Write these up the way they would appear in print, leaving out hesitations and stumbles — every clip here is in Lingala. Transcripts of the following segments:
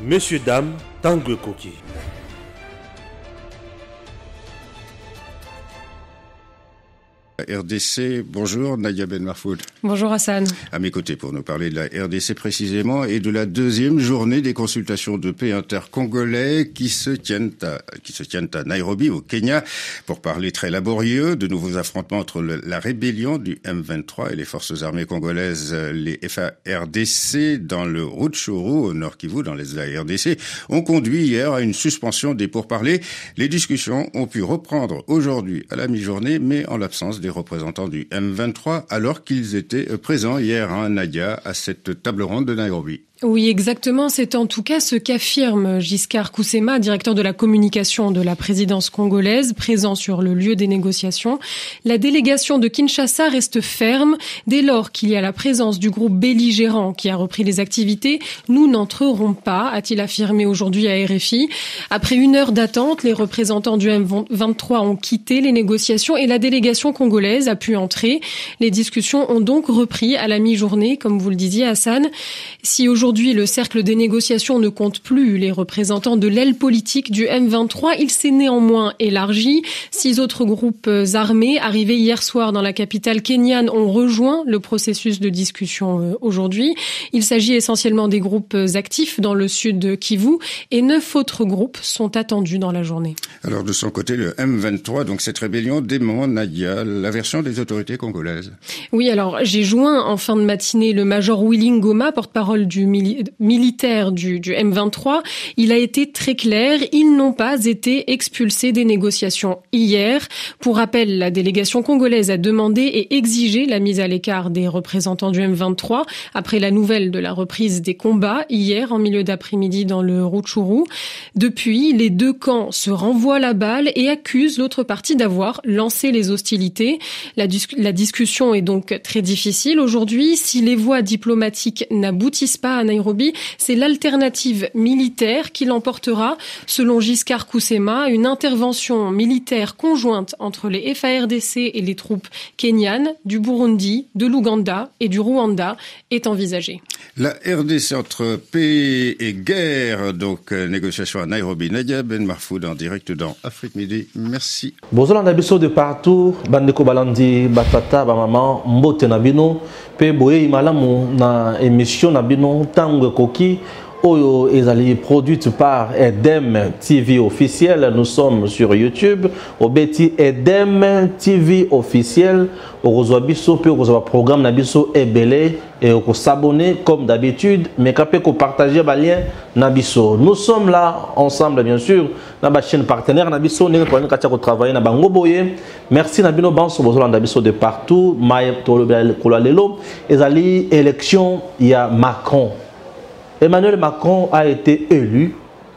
Messieurs, dames, Tangue Koki. RDC, bonjour Nadia Ben Marfoud. Bonjour Hassan. À mes côtés pour nous parler de la RDC précisément et de la deuxième journée des consultations de paix intercongolais qui se tiennent à Nairobi au Kenya pour parler très laborieux de nouveaux affrontements entre la rébellion du M23 et les forces armées congolaises, les FARDC dans le Rutshuru au Nord Kivu dans l'est de la RDC ont conduit hier à une suspension des pourparlers. Les discussions ont pu reprendre aujourd'hui à la mi-journée mais en l'absence des représentants du M23 alors qu'ils étaient présents hier, Nadia, à cette table ronde de Nairobi. Oui, exactement. C'est en tout cas ce qu'affirme Giscard Koussema, directeur de la communication de la présidence congolaise, présent sur le lieu des négociations. La délégation de Kinshasa reste ferme. Dès lors qu'il y a la présence du groupe belligérant qui a repris les activités, nous n'entrerons pas, a-t-il affirmé aujourd'hui à RFI. Après 1 heure d'attente, les représentants du M23 ont quitté les négociations et la délégation congolaise a pu entrer. Les discussions ont donc repris à la mi-journée, comme vous le disiez, Hassan. Si aujourd'hui, le cercle des négociations ne compte plus les représentants de l'aile politique du M23. Il s'est néanmoins élargi. 6 autres groupes armés arrivés hier soir dans la capitale kenyane ont rejoint le processus de discussion aujourd'hui. Il s'agit essentiellement des groupes actifs dans le sud de Kivu et 9 autres groupes sont attendus dans la journée. Alors de son côté, le M23, donc cette rébellion dément, Nadia, la version des autorités congolaises. Oui, alors j'ai joint en fin de matinée le major Willy Ngoma, porte-parole du militaire du M23. Il a été très clair, ils n'ont pas été expulsés des négociations hier. Pour rappel, la délégation congolaise a demandé et exigé la mise à l'écart des représentants du M23 après la nouvelle de la reprise des combats hier en milieu d'après-midi dans le Rutshuru. Depuis, les deux camps se renvoient la balle et accusent l'autre partie d'avoir lancé les hostilités. La discussion est donc très difficile aujourd'hui. Si les voies diplomatiques n'aboutissent pas à Nairobi, c'est l'alternative militaire qui l'emportera. Selon Giscard Koussema, une intervention militaire conjointe entre les FARDC et les troupes kenyanes, du Burundi, de l'Ouganda et du Rwanda est envisagée. La RDC entre paix et guerre, donc négociation à Nairobi. Nadia Ben Marfoud en direct dans Afrique Midi. Merci. Bonjour Nabiso de partout, Bandeko Balandi, Batata, Bamaman, Mbote Nabino, Pe Boye Imalamu na émission Nabino Tangue Koki. Oyo est produite par Edem TV officiel. Nous sommes sur YouTube. Obeti Edem TV officiel. Ogozoabiso pe ogozoa programme nabiso ebele et on s'abonner comme d'habitude. Mais capé qu'on partager ba lien nabiso. Nous sommes là ensemble bien sûr. Na ba chaîne partenaire nabiso ne ko katia ko travailler na bango boye. Merci nabino banso bozola nabiso de partout. Maye to ko lelo ezali élection il y a Macron. Emmanuel Macron a été élu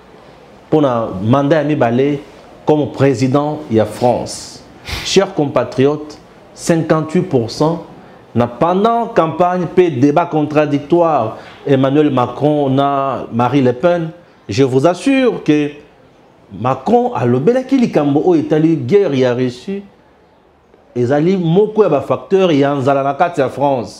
pour un mandat à mi-balai comme président de la France. Chers compatriotes, 58% pendant la campagne, débat contradictoire, Emmanuel Macron a Marie Le Pen. Je vous assure que Macron a le bel qui likambo Italie guerre y a reçu. Et ali moko ya ba facteur ya nzala na kati ya France.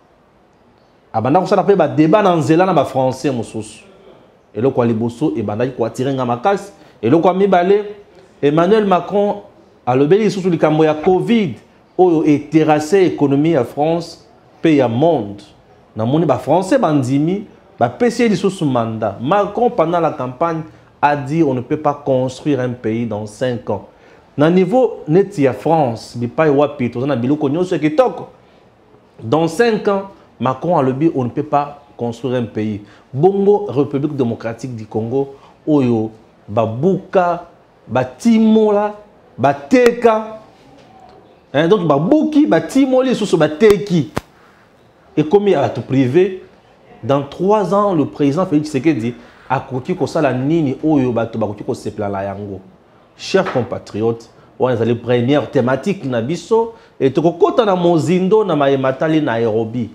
Abanda ko sala pe ba débat na nzela na ba français mosusu. Et le kwa liboso e banda ko attirer nga makasi et le kwa mibale Emmanuel Macron a le bel lisusu likambo ya Covid oyo e terrasser économie ya France pe ya monde. Na moni ba français bandimi ba pesi lisusu mandat. Macron pendant la campagne a dit on ne peut pas construire un pays dans 5 ans. Na niveau net ya France, bi pa wapi to na biloko nyonso kitoko. Dans 5 ans, Macron a le but on ne peut pas construire un pays. Bongo République démocratique du Congo, oyo babuka, batimola, bateka. Donc babuki, batimoli sous bateki. Et comme il y a tout privé, dans 3 ans le président Félix Tshisekedi a koki ko sala nini oyo bato bakoki ko sepla la yango. Chers compatriotes, on est les premières thématiques na biso et to kokota na mozindo na maematali na Nairobi.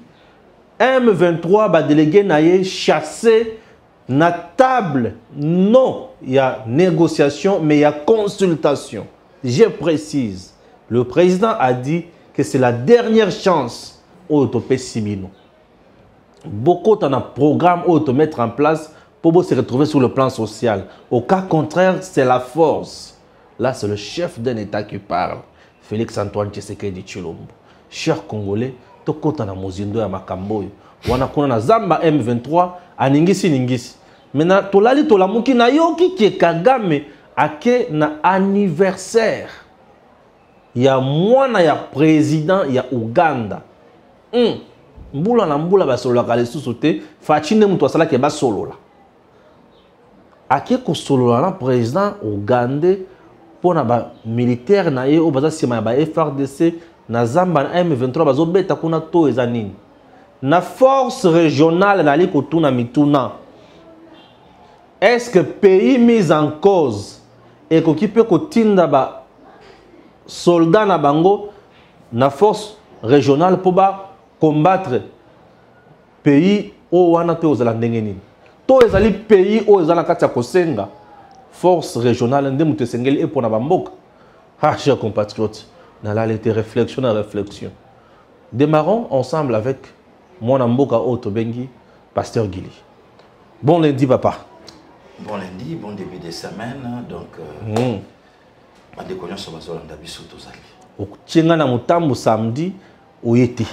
M23 ba délégué naye chassé na table. Non, il y a négociation mais il y a consultation. Je précise. Le président a dit que c'est la dernière chance au topé simino. Beaucoup de programmes au te mettre en place pour se retrouver sur le plan social. Au cas contraire, c'est la force. Là, c'est le chef d'un État qui parle. Félix Antoine Tshisekedi Tshilombo. Chers Congolais, to kota na mozindo ya makambo. Wana kuna na zamba M23 aningisi ningisi. Mena tolali tolamuki na yoki ki Kagame ake na anniversaire. Ya mwana ya président ya Uganda. Mbula na mbula basolola kale susote fachine mutu asala ke basolola. Ake ko solola na président Uganda pona ba militaire na ye o baza sima ba FRDC na zamba na M23 bazo beta kuna to eza nini. Na force régionale na liko tuna mituna. Est-ce que pays mis en cause et ko kipe ko tinda ba soldats na bango na force régionale pour ba combattre pays o wana te ozala ndenge nini to ezali pays o ezala kati ya kosenga force régionale nde mutu esengeli e pona bamboka. Chers compatriotes, na la été réflexion à réflexion. Démarrons ensemble avec mon mboka Otto Bengi, Pasteur Gili. Bon lundi papa. Bon lundi, bon début de semaine. Donc ma déconnexion sur bazol ndabiso tozali. Otienga na mutambu samedi oyeti.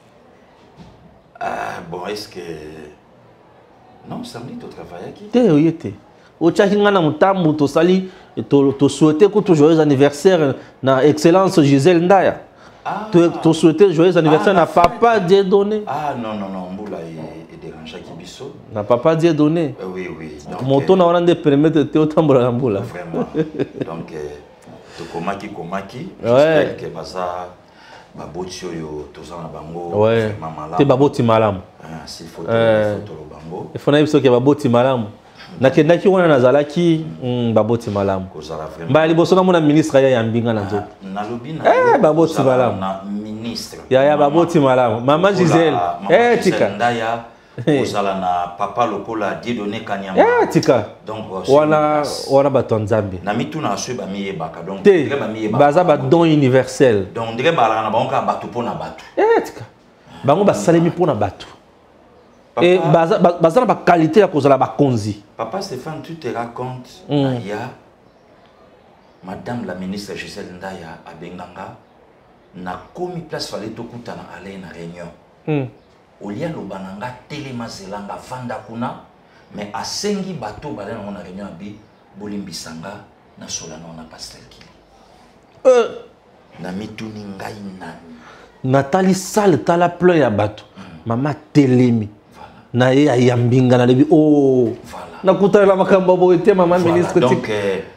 Bon, est-ce que non, samedi tu travailles qui? Te oyeti. Otienga na mutambu tosali to souhaiter que joyeux anniversaire na excellence Gisèle Ndaya. Tu souhaiter joyeux anniversaire na papa Dieudonné. Non, Mboula est dérangé qui biso. Na papa Dieudonné. Oui. Mon ton a de permettre de otambola na Mboula. Vraiment. Donc to komaki. Ouais. J'espère que baza baboti oyo tozana bango vraiment malamu. Te baboti malamu. S'il faut le bango. Il faut na biso ke baboti malamu. Nakendaki wana nazalaki baboti malamu. Ba liboso na mona ministre ya yambinga na nzoto. Nalobi na baboti malamu. Na ministre. Ya baboti malamu. Mama Gisèle. Tika. Ndaya ozala na papa lokola Dieudonné Kanyama. Tika. Donc wana bato nzambe. Na mituna aswe ba miyebaka donc te baza ba don universel. Donc ndenge balaka na bango ka bato pona bato. Tika. Bango basalemi pona bato. Et baza na ba qualité ya kozala ba konzi. Papa Stéphane, tu te racontes il y a madame la ministre Gisèle Ndaya à Benganga na komi place fallait to kutana aller na réunion. Olia lobananga telema zelanga vanda kuna mais asengi bato balena na réunion abi bolimbisanga na solana na pasteur Kili. Na mituni ngai nani. Nathalie Sal tala pleur ya bato. Mama telemi. Na ye ayambinga na lebi na kutala makambo boete maman ministre donc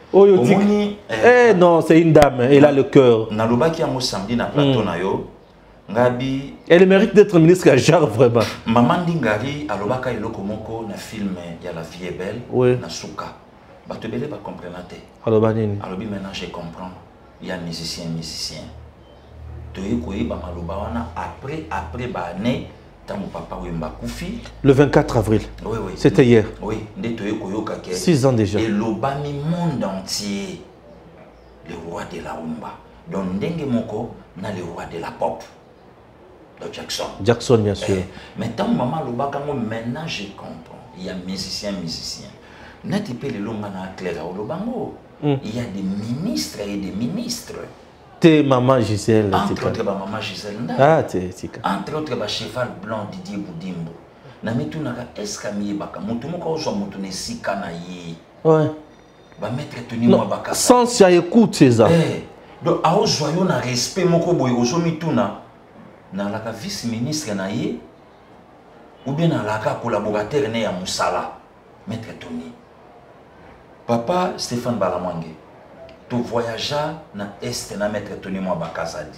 non c'est une dame elle a le cœur na lobaki yango samedi na plateau na yo ngabi elle mérite d'être ministre à genre vraiment maman Ndingari alobaka eloko moko na film ya La Vie est belle na suka bato bele ba comprendre te alobi maintenant je comprends il y a musicien to yiko ba maloba wana après ba année. Mon papa le 24 avril. Oui. C'était hier. Oui. 6 ans déjà. Et l'obami monde entier. Le roi de la rumba. Donc Ndenge Moko na le roi de la pop. De Jackson. Jackson bien sûr. Mais tant maman l'obaka maintenant je comprends. Il y a musicien. Nati pe le longa na clair au lobango. Il y a des ministres et des ministres. Te maman Gisèle. Entre autres, maman Gisèle. Entre autres, cheval blanc Didier Boudimbo. Na mitunaka escamier baka. Mutumoko ozo mutune sika na ye. Ouais. Ba mettre tenu moi baka. Sans si écoute c'est ça. Donc a ozo yo na respect moko boy ozo mituna. Na la vice ministre na ye. Ou bien na la collaborateur ne ya musala. Mettre Tony. Papa Stéphane Balamwange. Tu voyages na est na mettre Tony moi bakazadi.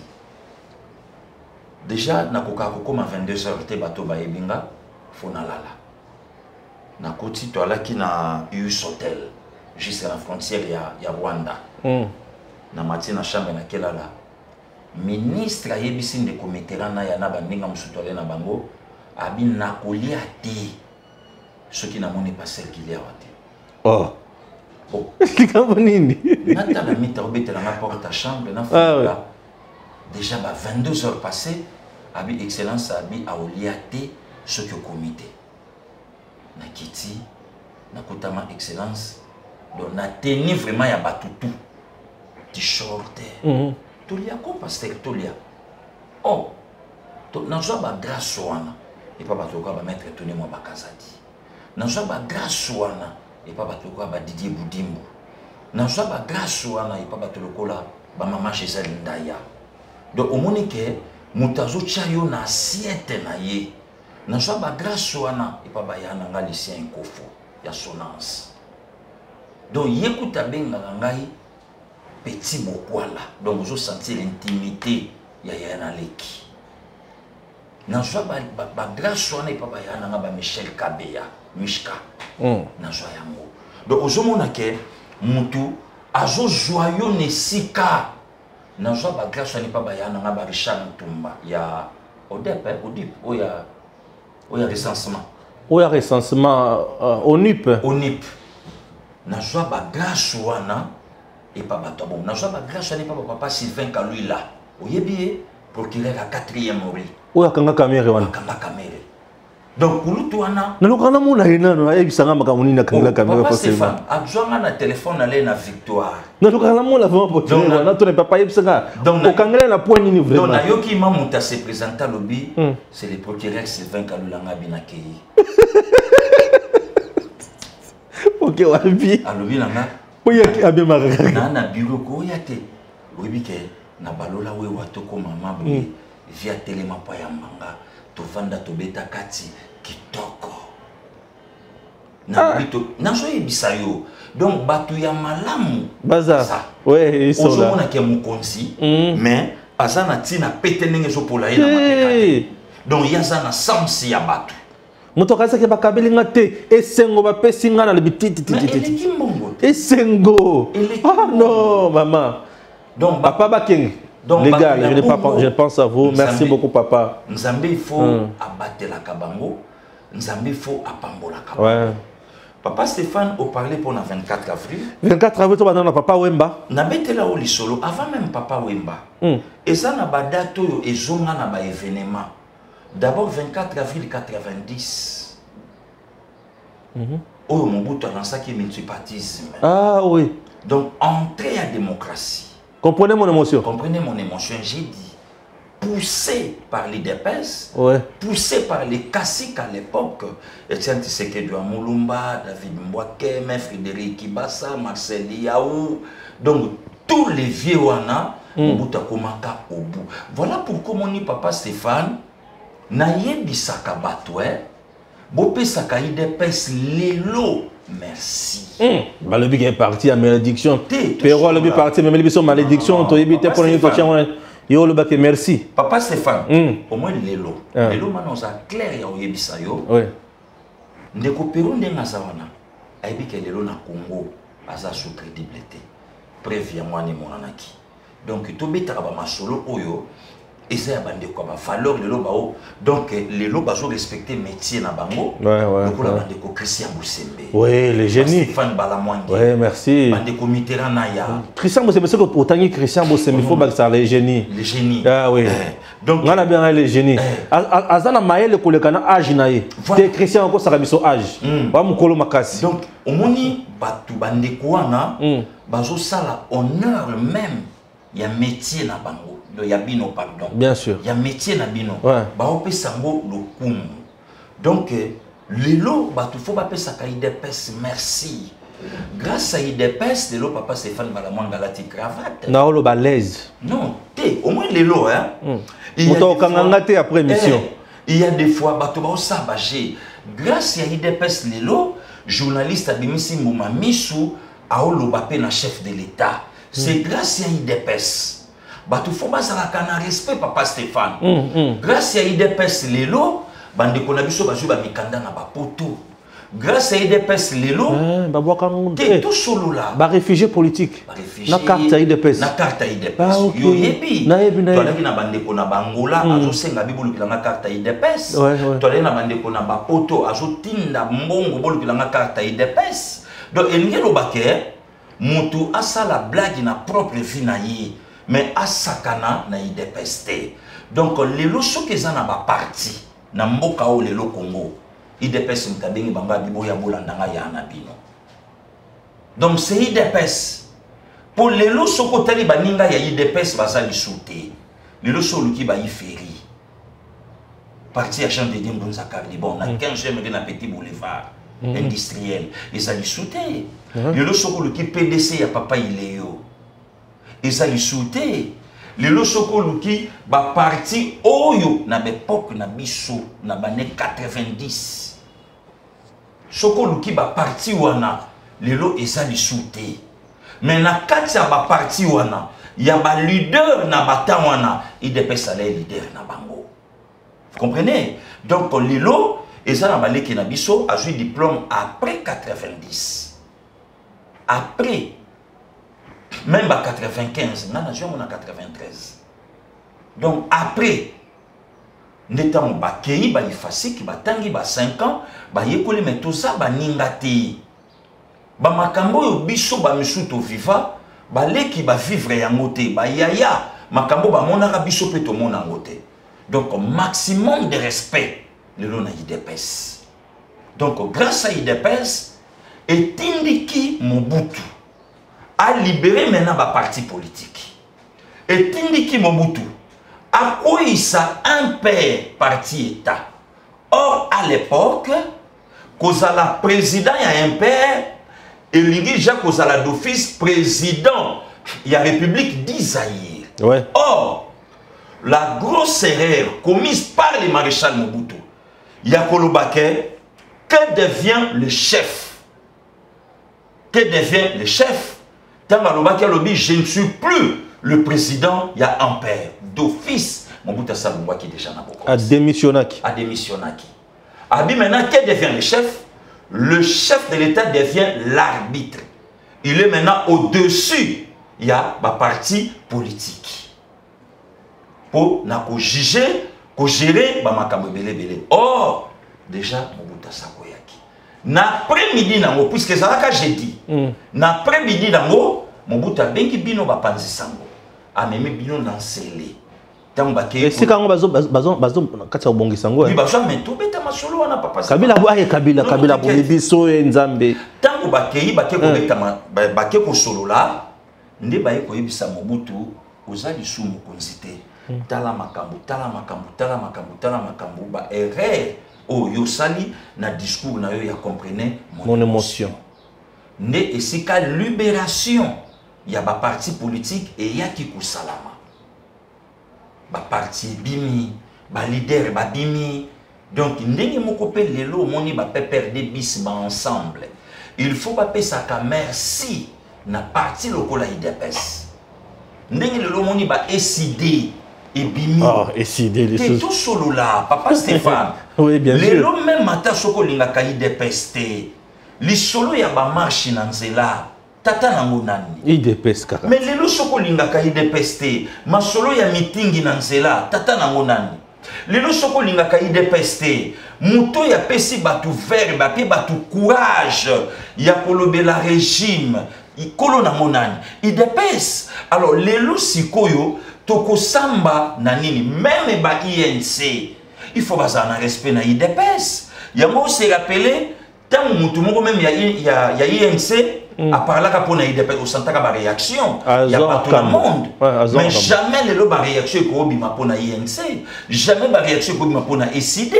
Déjà na kokako ma 22h te bato ba ebinga fona lala. Na koti to ala ki na US Hotel juste à la frontière ya Rwanda. Na matina chambre na kelala. Ministre ayebisi nde kometerana ya na bandinga musutole na bango abi na kolia te. Ce qui n'a moni pas celle qu'il y a wate. Nata la mita obete na porte à chambre na fula. Déjà 22 heures passées, abi excellence abi a oliate ce que comité. Na kiti nakutama excellence donc na tenir vraiment ya batutu t-shirt tolia ko pasteur tolia oh to nazwa ba grâce wana et pas batoka ba mettre tenir moi bakazadi nazwa ba grâce wana et pas batoka ba Didier Boudimbo nazwa ba grâce wana et pas batokola ba mama Gisèle Ndaya donc au monique mutazo chayo na assiette na ye nazwa ba grâce wana et pas ba yana nga lycéen Nkofo ya sonance donc yekuta benga ngai petit bokwala donc vous sentir l'intimité ya yana leki nazwa ba grâce wana et pas ba yana nga ba Michel Kabeya Mishka nazwa yango donc ozomona ke mutu azo joyeux nesika nazwa ba grâce wana et pas ba yana nga ba Richard Ntumba ya Odep oya recensement ONIP nazwa ba grâce wana et pas bato bon nazwa ba grâce wana et pas papa Sylvain Kalula oyebi procureur à 4e ori oya kanga kamere wana donc kulutu wana nalokana mona inano ayebisanga makamuni na kanga kamera papa Stéphane adjoint na téléphone aller na victoire nalokana mona vraiment pour wana to ne papa yebisanga okangela na point ni vraiment donc nayoki mamuta se présenter lobby c'est le procureur Sylvain Kalula ngabina kei OK wapi alobi nanga oya ki abe maraka na bureau ko yate oyebi ke na balola we watoko mama boye via telema pa ya manga tovanda tobeta kati kitoko na bito nazo yebisa yo donc batu ya malamu baza ouais ils sont là ozomona ke mukonzi mais azana tina pete ndenge zo pola ye na mapekate donc yaza na samsi ya batu moto kaza ke bakabelinga te esengo bapesi nga na libititi esengo ah non maman donc papa bakeng les gars je pense à vous merci beaucoup papa nzambe il faut abattre la kabango nzambe il faut apambola kabango ouais papa Stéphane au parler pour le 24 avril 24 avril to banana papa Wemba na betela o lisolo avant même papa Wemba et ça na badato yo ezonga na ba événement d'abord 24 avril 90 oyo Mobutu lancaki multipartisme ah oui donc entrée à démocratie. Comprenez mon émotion. Comprenez mon émotion, j'ai dit. Poussé par les DPS, poussé par les caciques à l'époque, Etienne Tshisekedi Moulumba, David Mbouake, Frédéric Kibasa, Marcel Yaou, donc tous les vieux wana, Mobutu Komaka au bout. Voilà pourquoi mon papa Stéphane, Naye Bisaka Batoué, Bopé Sakaï DPS Lelo. Merci. Le but est parti à malédiction. Pero le but parti, mais le malédiction. Tu évites pour nous toucher. Yo le bac merci. Papa Stéphane. Au moins Lelo. Lelo maintenant ça clair ya oyebisa yo. Oui. Ndeko Peru ndenga zawana. Aibi ke Lelo na Congo aza sous crédibilité. Preuve ya mwana monanaki. Donc to betaka ba masolo oyo. Et ça bande quoi ba valeur Lelo bao. Donc Lelo bazo respecter métier na bango. Ouais. Donc la bande ko Christian Boussembe. Oui, le génie. Stéphane Balamwangi. Oui, merci. Bande ko Mitterrand Naya. Christian Boussembe c'est que autant Christian Boussembe il faut que ça les génies. Les génies. Ah oui. Donc on a bien les génies. Azana maël ko le kana âge naé. Te Christian ko saka biso âge. Ba mukolo makasi. Donc omoni batu bande ko wana bazo sala honneur même ya métier na bango. Il y a bino pardon. Bien sûr. Il y a métier na bino. Ba ope sango lokumu. Donc lelo batu faut ba pesa ka IDPS merci. Grâce à IDPS lelo papa Stéphane Balamwanga lati cravate. Na lo balèze. Non, au moins lelo hein. Il y a kangangate après mission. Il y a des fois batu ba sabagé. Grâce à IDPS lelo journaliste Abimisi Mouma Misu a olobape na chef de l'État. C'est grâce à IDPS. Batu faut bazalaka na respect papa Stéphane. Grâce à IDPS lelo bande ko na biso bazu ba mikanda na ba poto. Grâce à IDPS lelo tout solo là ba réfugié politique. Na carte IDPS. Na carte IDPS. Yo yebi. Na yebi na. Tolaki na bande ko na bangola azo senga bibulu kilanga carte IDPS. Tolaki na bande ko na ba poto azo tinda mbongo bolu kilanga carte IDPS. Donc elingelo baké mutu asala blague na propre vie na ye. Mais asakana na IDPS. Donc les loso que za na ba parti na mboka o lelo Congo IDPS mtabengi banga bibo ya bolandanga ya anabino. Donc c'est IDPS. Pour les lots sokotali baninga ya IDPS basali sauté. Les lots soluki ba iferi. Parti agent de Dimbonza Carlibon, on a 15 GMD dans petit boulevard industriel. Ils allaient sauter. Les lots sokoluki PDC ya papa Iléo. Ils allaient sauter. Les lots sokoluki ba parti oyo na l'époque na biso na bané 90. Sokoluki ba parti wana les lots ils allaient sauter. Mais na katia ba parti wana ya ba leader na batawana IDPS allait leader na bango. Vous comprenez? Donc les lots et ça na balé qui na biso a eu diplôme après 90. Après même à 95, on a 93. Donc après, nous avons bakei, ba ifasiki, ba tangi, ba 5 ans, ba yekoli mais tout ça ba ningati. Ba makambo yo biso ba misuto viva, ba leki ba vivre yangote, ba yaya, makambo ba monaka biso pe to mona ngote. Donc maximum de respect le lona IDPS. Donc grâce à IDPS et Tindiki Mobutu a libéré maintenant le parti politique. Et Tindiki Mobutu a eu un père parti État. Or, à l'époque, Kozala président, il y a un père, et il Jacques Kozala d'office président, il y a République d'Isaïr. Ouais. Or, la grosse erreur commise par le maréchal Mobutu, Yakolo Baké, que devient le chef? Que devient le chef? Je ne suis plus le président, il y a un père d'office. Mobutu Saloumba qui est déjà dans a démissionné. A démissionné. Abi maintenant, qui devient le chef? Le chef de l'État devient l'arbitre. Il est maintenant au-dessus. Il y a ma parti politique. Pour juger, pour gérer, or, déjà, Mobutu Saloumba. L'après-midi, puisque c'est ça que j'ai dit, l'après-midi, Mobutu a bengi bino ba panzi sango. A meme bino nan sele. Et c'est quand on va katia bongi sango. Oui, bazo mais tout beta masolo wana papa. Kabila boye Kabila bobiso e nzambe. Tango bakei bake ko beta bake ko solo la, nde baye ko yebisa Mobutu ozali sou mokonzite. Tala makambo ba erreur. Oh, yo sali na discours na yo ya comprenez mon émotion. Ne esika libération ya ba parti politique et ya ki salama. Ba parti bimi, ba leader ba bimi. Donc ndenge moko pe lelo moni ba perdre bis ba ensemble. Il faut ba pesa ka merci na parti lokola IDPS. Ndenge lelo moni ba SID et bimi. Ah, SID les choses. Tout solo là, papa Stéphane. Oui, bien sûr. Lelo même mata soko linga ka IDPS te. Li solo ya ba marche na nzela. Tata nango nani. IDPS kaka. Mais lelo soko linga ka IDPS te. Ma solo ya meeting na nzela. Tata nango nani. Lelo soko linga ka IDPS te. Muto ya pesi batu verbe, bape batu courage. Ya kolobela régime. Ikolo nango nani. IDPS. Alors lelo sikoyo toko samba na nini. Même ba INC. Il faut baza na respect na IDPS. Yango se rappeler tant mutu moko même ya INC a parlé pour na IDPS au sentaka ba réaction. Il y a pas tout le monde. Mais jamais le ba réaction ko bima pour na INC. Jamais ba réaction ko bima pour na SID.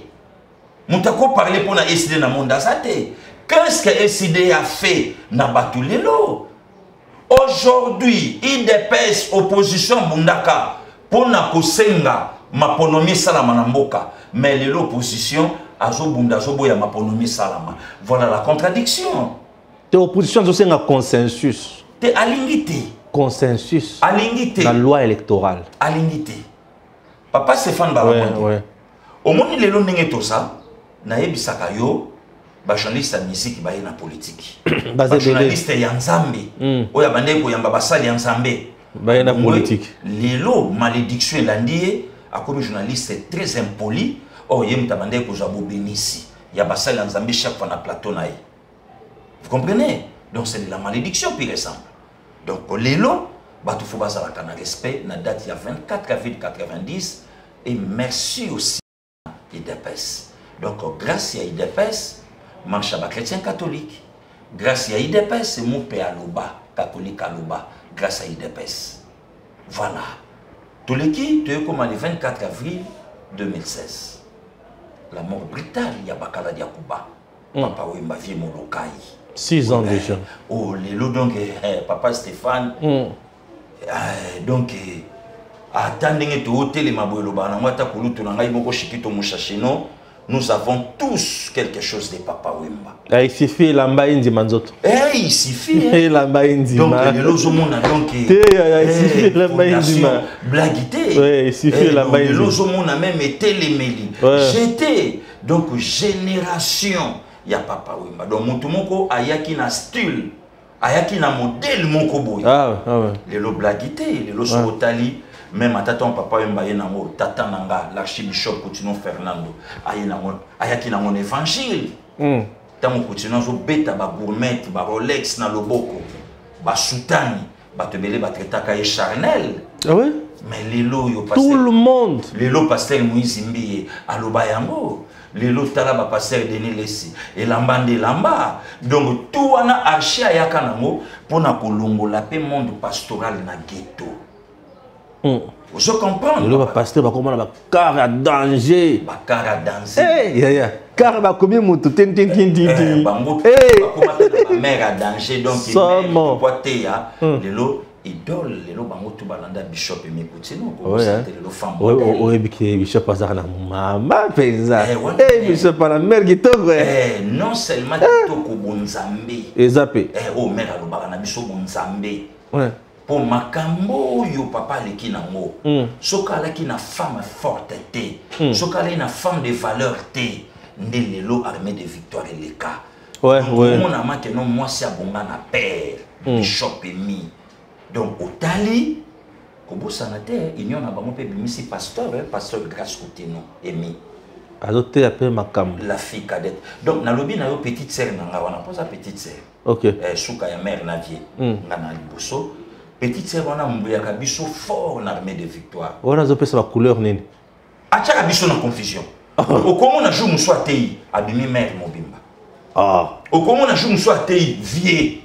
Mutako parler pour na SID na monde azate. Qu'est-ce que SID a fait na batulelo? Aujourd'hui, IDPS opposition bundaka pour na kosenga maponomi salama na mboka, mais l'opposition azo bunda zo boya maponomi salama. Voilà la contradiction. Te opposition c'est un consensus. Te alingité. Consensus. Alingité. La loi électorale. Alingité. Papa Stéphane Balakonde. Ouais. Au monde lelo ndenge to ça, na yebisaka yo ba journaliste musique ba na politique. Ba journaliste ya nzambe. Oya bande ko yamba basali ya nzambe. Ba na politique. Lelo malédiction landie a comme journaliste très impoli. Oh, yem tabande ko jabo benisi. Ya basali ya nzambe chaque fois na plateau na ye. Vous comprenez? Donc c'est de la malédiction pire et simple. Donc lelo batu faut bazala kana respect na date ya 24 avril 90 et merci aussi IDPS. Donc, grâce à IDPS, marche à chrétien catholique. Grâce à IDPS, c'est mon père Aloba, catholique Aloba, grâce à IDPS. Voilà. Tous les qui, tu es comme le 24 avril 2016. La mort brutale, il y a Bakala Diakouba. Papa Wimba vie Molokai. 6 ans déjà. Oh, les lots, donc, papa Stéphane. Donc, attendez que hôtel et ma boyloba, nous avons tous quelque chose de papa Wimba. Il suffit l'amba indi manzoto. Il suffit. L'amba indi. Donc, les lots au monde, donc, il suffit l'amba indi. Blaguité. Il suffit l'amba indi. Les lots au monde a même été les mélis. J'étais, donc, génération. Il y a papa Wimba. Donc, Moutoumoko, ayaki na style, ayaki na modèle moko boy. Les lots blaguité, les lots sur Otali. Même à tata papa Wimba yenango, tata nanga, l'archibishop Coutinho Fernando, ayaki na mon évangile. Tant Coutinho zo beta ba gourmet, ba Rolex na loboko, ba soutani, ba tebele ba tretaka et charnel. Ah ouais? Mais les lots yo pasteur. Tout le monde. Les lots pasteur Moïse Mbiye, aloba yango. Les lots talaba pasteur Denis Lessi et lamba de lamba. Donc tout wana archi ayaka nango pona kolongola pe monde pastoral na ghetto. Je comprends. Le pasteur va comment la car à danger. Ba car à danger. Eh, car va combien monte tin. Bango. Comment mère à danger donc il poité ya. Les lots idole, les lots bango tout balanda bishop et Coutinho. C'était les femme. Oui, bishop pas na maman pesa. Bishop pas la mère qui toque. Non seulement qui toque au bonzambe. Ezapé. Oh mère à l'obara na bishop bonzambe. Ouais. Pour makambo yo papa leki nango soka leki na femme forte te soka leki na femme de valeur te ndé lelo armée de victoire et les cas mon amant que non moi c'est abonga na père bishop emi donc otali kobo sanate union na bango pe bimisi pasteur grâce Coutinho emi azote appelle makam la fille cadette donc na lobi na yo petite sœur nanga wana posa petite sœur OK souka ya mère na vie ngana liboso. Petite sœur, on a mouillé à biso fort en armée de victoire. On a zopé sa couleur nini. Acha biso na confusion. Au comment on a joué mousso atei abimi mère mobimba. Au comment on a joué mousso atei vieux.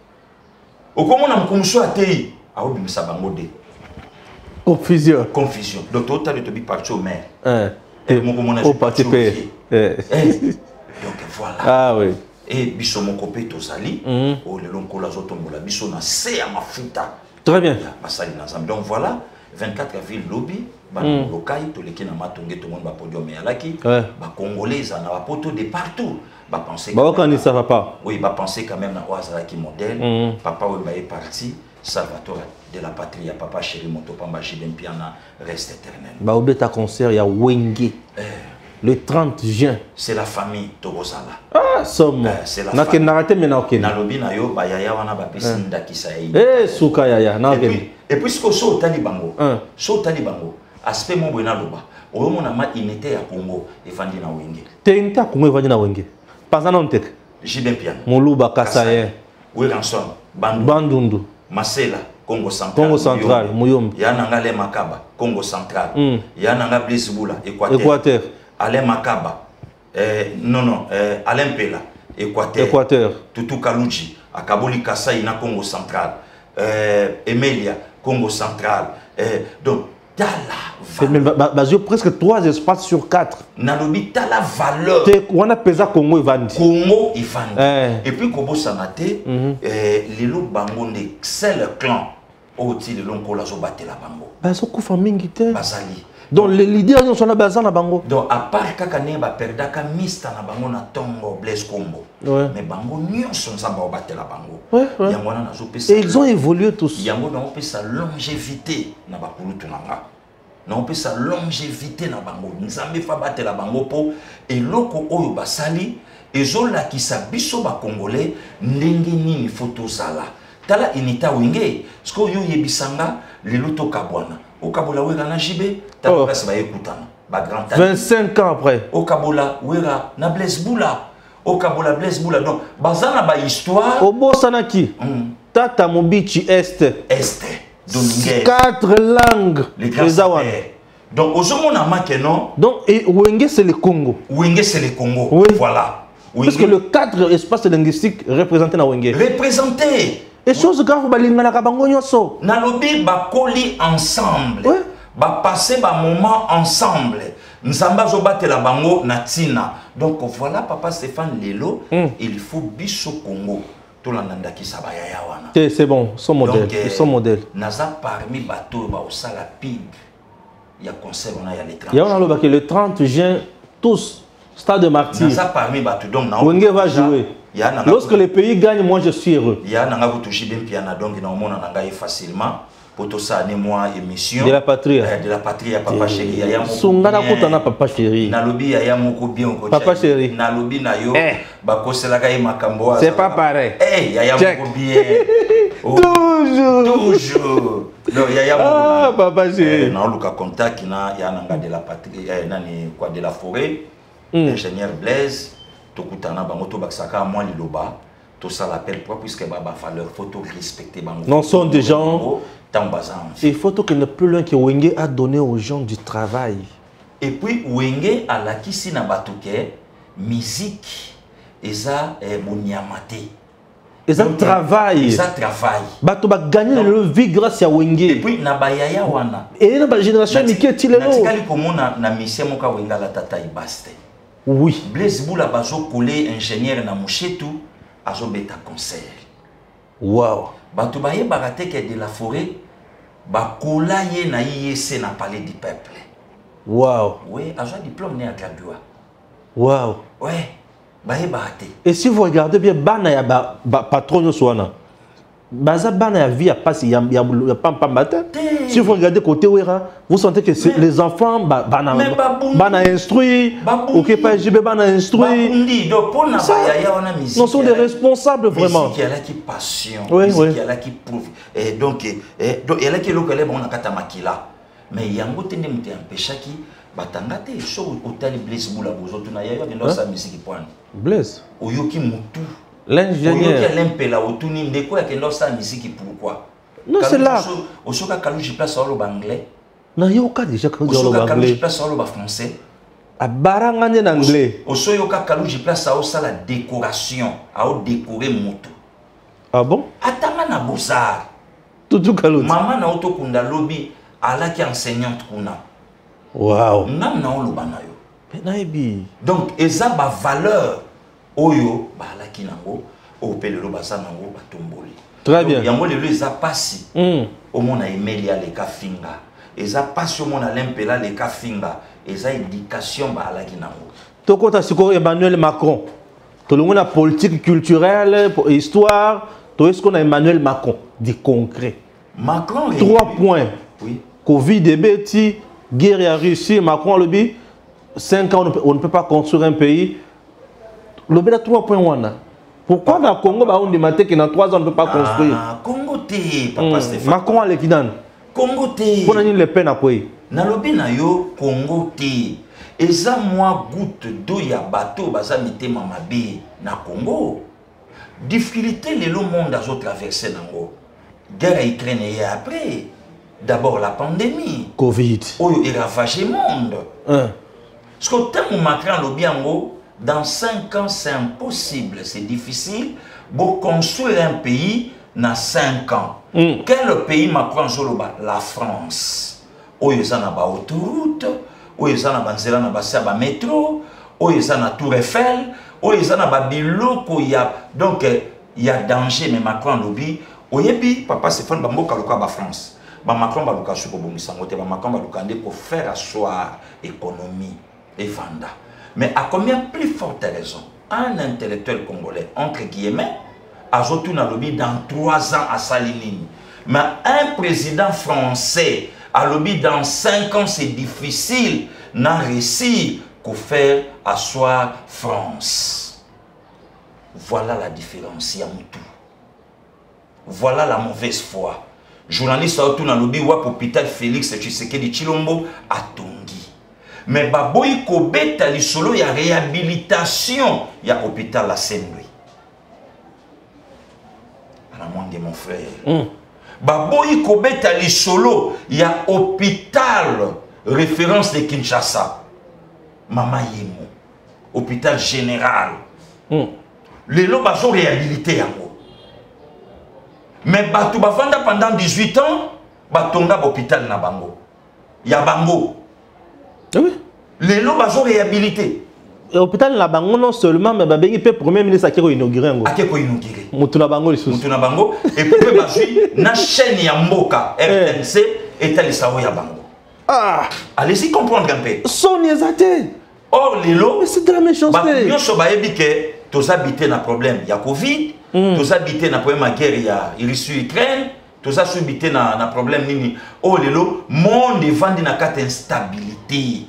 Au comment on a mousso atei a obimi sa bangode. Confusion. Donc total de tobi parti au maire. Au parti père. Donc voilà. Ah oui. Et biso mon copé tozali o le long kola zotombola biso na se ya mafuta. Très bien. Donc voilà, 24 avril lobby, lokai to leki na matonge to monde ba podium ya laki, ba congolais na ba poto de partout. Ba penser ça va pas. Oui, ba penser quand même na oazala ki modèle. Papa Wemba est parti, Salvatore de la patrie, ya papa chéri Motopamba Jibem Piana reste éternel. Ba obeta concert ya Wenge. Le 30 juin. C'est la famille Togosala. Somme. C'est la famille. Narate mena ok. Nalobi na yo ba yaya wana ba pesinda kisayi. Suka yaya na ok. Et puis ce que so talibango. So talibango. Aspect mo bena loba. Oyo mona ma unité ya Congo evandi na Wenge. Unité ya Congo evandi na Wenge. Pas non tek. Jibem Piana. Moluba Kasaye. Williamson. Bandundu. Masela. Congo Central. Congo Central. Muyombe. Yana ngale Makaba. Congo Central. Yana nga Blisbula. Équateur. Alain Makaba, Alain Pela, Équateur. Tutu Kaluji, Akaboli Kasai na Congo Central, Emilia, Congo Central. Donc, t'as presque 3 espaces sur 4. Nalobi, t'as la valeur. On a pesé Congo et Vandi. Congo et Vandi. Et puis, Kobo Sanate, Lilo Bangonde, c'est le clan. Oti le long la zobate la bango. Bazo kufa mingi te. Bazali. Donc les leaders sont là bazan na bango. Donc à part kakane ba perdaka mista na bango na tongo Blaise Kombo. Mais bango nyonso nzamba obate la bango. Yango na zo pesa. Et ils ont évolué tous. Yango na pesa longévité na bakulutu nanga. Na pesa longévité na bango. Nzambe fa bate la bango po eloko oyo basali ezola kisa biso ba congolais ndenge nini photo sala. Tala inita wenge, sko yo yebisanga leluto kabwana. Au Kabola wera na jibe, tala pesa ba ekutana. Ba grand temps. 25 ans après. Au Kabola wera na Blaise Bula. Au Kabola Blaise Bula. Donc bazana ba histoire. Au Bosanaki. Tata Mobichi Est. Est. 4 langues. Les grands Donc, au moment où non. Donc, et Wenge, c'est le Congo. Wenge, c'est le Congo. Oui. Voilà. Parce que le cadre espace linguistique représenté dans Wenge. Représenté. Et chose grave, balinga na kabango nyoso. Nalobi ba koli ensemble. Oui. Ba passer ba moment ensemble. Nzamba zo batela bango na tina. Donc voilà papa Stéphane Lelo, il faut biso Congo. Tout l'anda qui sabaya ya wana. C'est bon, son modèle, son modèle. Naza parmi bateau ba osala pig. Il y a concert on a ya l'étranger. Il y a le 30 juin tous Stade de Martyrs. Naza parmi bateau donc na Wenge va jouer. Lorsque les pays gagnent, moi je suis heureux. Il y a nanga touché bien piano donc na mona nanga facilement. Pour ça, moi émission. De la patrie. De la patrie, papa chéri. Songana kotana papa chéri. Nalobi ya moko bien au papa chéri. Nalobi na yo. Bakosela ka makambo. C'est pas pareil. Ya moko bien. Toujours. Non, ya moko. Ah, papa chéri. Na luka contact na ya nanga de la patrie nani quoi de la forêt. Ingénieur Blaise. Tokutana bango to baksaka moi liloba. Tout ça l'appelle propre puisque baba valeur photo respecter bango. Non, sont des gens. Il faut que ne plus loin que Wenge a donné aux gens du travail. Et puis Wenge a la kisi na batuke musique eza bonyamate. Eza travail. Eza travail. Bato ba gagner le vie grâce à Wenge. Et puis na bayaya wana. Et na ba génération Mickey Tilelo. Natikali komona na mission moka Wenga la tata ibaste. Oui. Blaise Boula bazo collé ingénieur na Mouchetu azo beta concert. Wow. Bato baye barate que de la forêt bakola ye na IEC na palais du peuple. Wow. Oui, azo diplôme né à graduat. Wow. Ouais. Baye barate. Et si vous regardez bien bana ya patron soana. Baza bana ya vie a passé ya pas matin. Si vous regardez côté Ouera, vous sentez que les enfants bana instruit. OK pas JB bana instruit. Non sont des responsables vraiment. Qui a là qui passion, oui. Qui a là qui prouve. Et donc il y a là qui lokale bon nakata makila. Mais yango tende muté empêcha qui batangate show hôtel Blaise Boula bozo tuna ya yo sa musique point. Blaise. Oyoki mutu. L'ingénieur. Non, c'est là. Au choc à Kalouji place au anglais. Non, il y a aucun déjà quand on parle anglais. Place au français. À barangane en anglais. Au choc à Kalouji place au la décoration, à décorer moto. Ah bon? Atama na bozar. Tout Kalouji. Maman na auto kunda lobby à la qui enseignante kuna. Wow. Nam na o lobana yo. Penaibi. Donc eza ba valeur oyo ba la kinango o pelelo basanango batomboli. Très bien. Yango lelo eza pasi. Au mona emelia le kafinga. Eza pasi au mona lempela le kafinga. Eza éducation ba la kinango. Tokota siko Emmanuel Macron. To longo na politique culturelle, histoire, to est-ce qu'on a Emmanuel Macron du concret. Macron 3 points. Oui. Covid et Betty, guerre à Russie, Macron le dit 5 ans on ne peut pas construire un pays. Le B a 3 points. Pourquoi dans le Congo, on dit que dans 3 ans, on ne peut pas construire? Congo T, papa Stéphane. Macron à l'équidan. Congo T. Pour nous, le peine à quoi? Nalobi na yo Congo T. Et ça, moi, goutte d'eau, ya bateau, baza mite mamabe na Congo. Difficulté, le monde a traversé nango. Guerre Ukraine et après. D'abord la pandémie. Covid. Oyo il ravage le monde. Parce que tant Macron lobi ango. Dans 5 ans, c'est impossible, c'est difficile. Pour construire un pays, dans 5 ans. Quel pays Macron Zoloba? La France. Où ils ont ba autoroute, où ils ont ba métro, où ils ont Tour Eiffel, où ils ont ba biloko ya. Donc il y a danger, mais Macron lobby. Oyebi, papa Stéphane Bambo Kaluka ba France. Ba Macron ba luka suko bomisangote, ba Macron ba lukande pour faire asseoir économie et vanda. Mais à combien plus forte raison, un intellectuel congolais, entre guillemets, a retourné à lobby dans 3 ans à Salinine. Mais un président français a lobby dans 5 ans, c'est difficile, n'a réussi qu'au faire asseoir France. Voilà la différence, Yamoutou. Voilà la mauvaise foi. Journaliste a retourné à lobby, wap hôpital Félix Tshisekedi Chilombo à Tongi. Mais baboyi kobeta lisolo ya réhabilitation ya hôpital la Saint-Louis. À la moindre de mon frère. Baboyi kobeta lisolo ya hôpital référence de Kinshasa, Mama Yemo, hôpital général. Les lots sont réhabilités. Mais Batou Bafanda pendant 18 ans, Batonga hôpital na bango. Ya bango. Oui. Les lots sont réhabilités. L'hôpital na bango non seulement, mais babégi peut premier ministre qui a inauguré. Akeko inauguré. Mutuna bango les sous. Mutuna bango. Et puis bazui na chaîne ya Mboka RTNC et Talisawo ya bango. Ah. Allez-y comprendre un peu. Son Yezate. Or les lots. Mais c'est de la méchanceté. Bien sûr, que tous habités na problème. Il y a Covid. Tous habités na problème à guerre. Il y a Russie Ukraine. Tous habités na problème nini. Oh les lots. Monde vend na carte instabilité.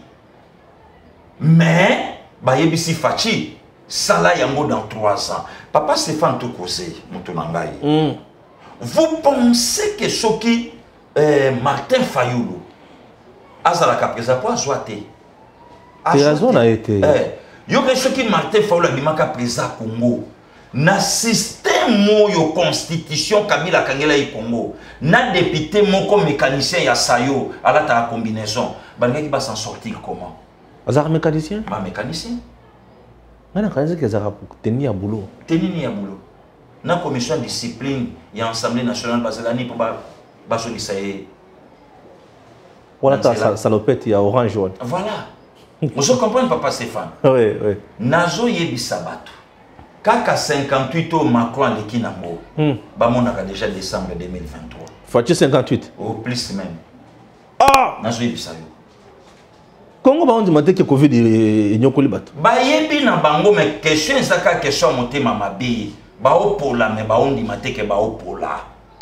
Mais bah yebisi fachi. Sala yango dans 3 ans. Papa Stéphane Toukosé, Moutounangaï. Vous pensez que ce qui Martin Fayoulou Azalaka présent pour Azouate. Raison a été. Yo que ce qui Martin Fayoulou Abimaka présent Congo. Na système yo constitution Kabila Kangela y Congo. Na député moko mécanicien ya sayo à la ta combinaison. Banga qui va s'en sortir comment? Azar mécanicien? Ma mécanicien. Mais quand est-ce que ça va tenir à boulot? Tenir à boulot. Na commission de discipline et Assemblée nationale baselani pour basoni saye. Voilà ta salopette ya orange jaune. Voilà. Vous comprenez papa Stéphane? Oui, oui. Nazo yebi sabato. Kaka 58 au Macron de Kinamo. Bamonaka déjà décembre 2023. Faut-il 58? Au plus même. Ah! Nazo yebi sayo. Congo ba on demande que Covid est nyokoli bato. Ba yebi na bango mais question ezaka question motema mabe. Ba opola mais ba on dimate ke ba opola.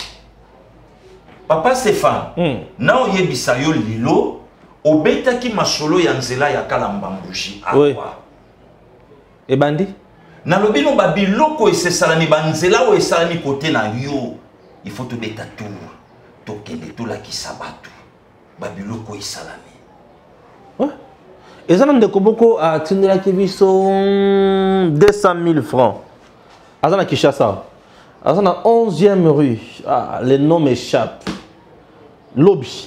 Papa Stéphane, na oyebi sayo lilo obeta ki masolo ya nzela ya kalambambushi akwa. Oui. Et bandi? Na lobino ba biloko esesalani banzela o esalani côté na yo. Il faut te beta tour. To kende to la kisabatu. Ba biloko esalani. Et ça, on a beaucoup à Tindela Kibiso 200 000 francs. À Kinshasa. À la 11e rue. Ah, les noms m'échappent. Lobby.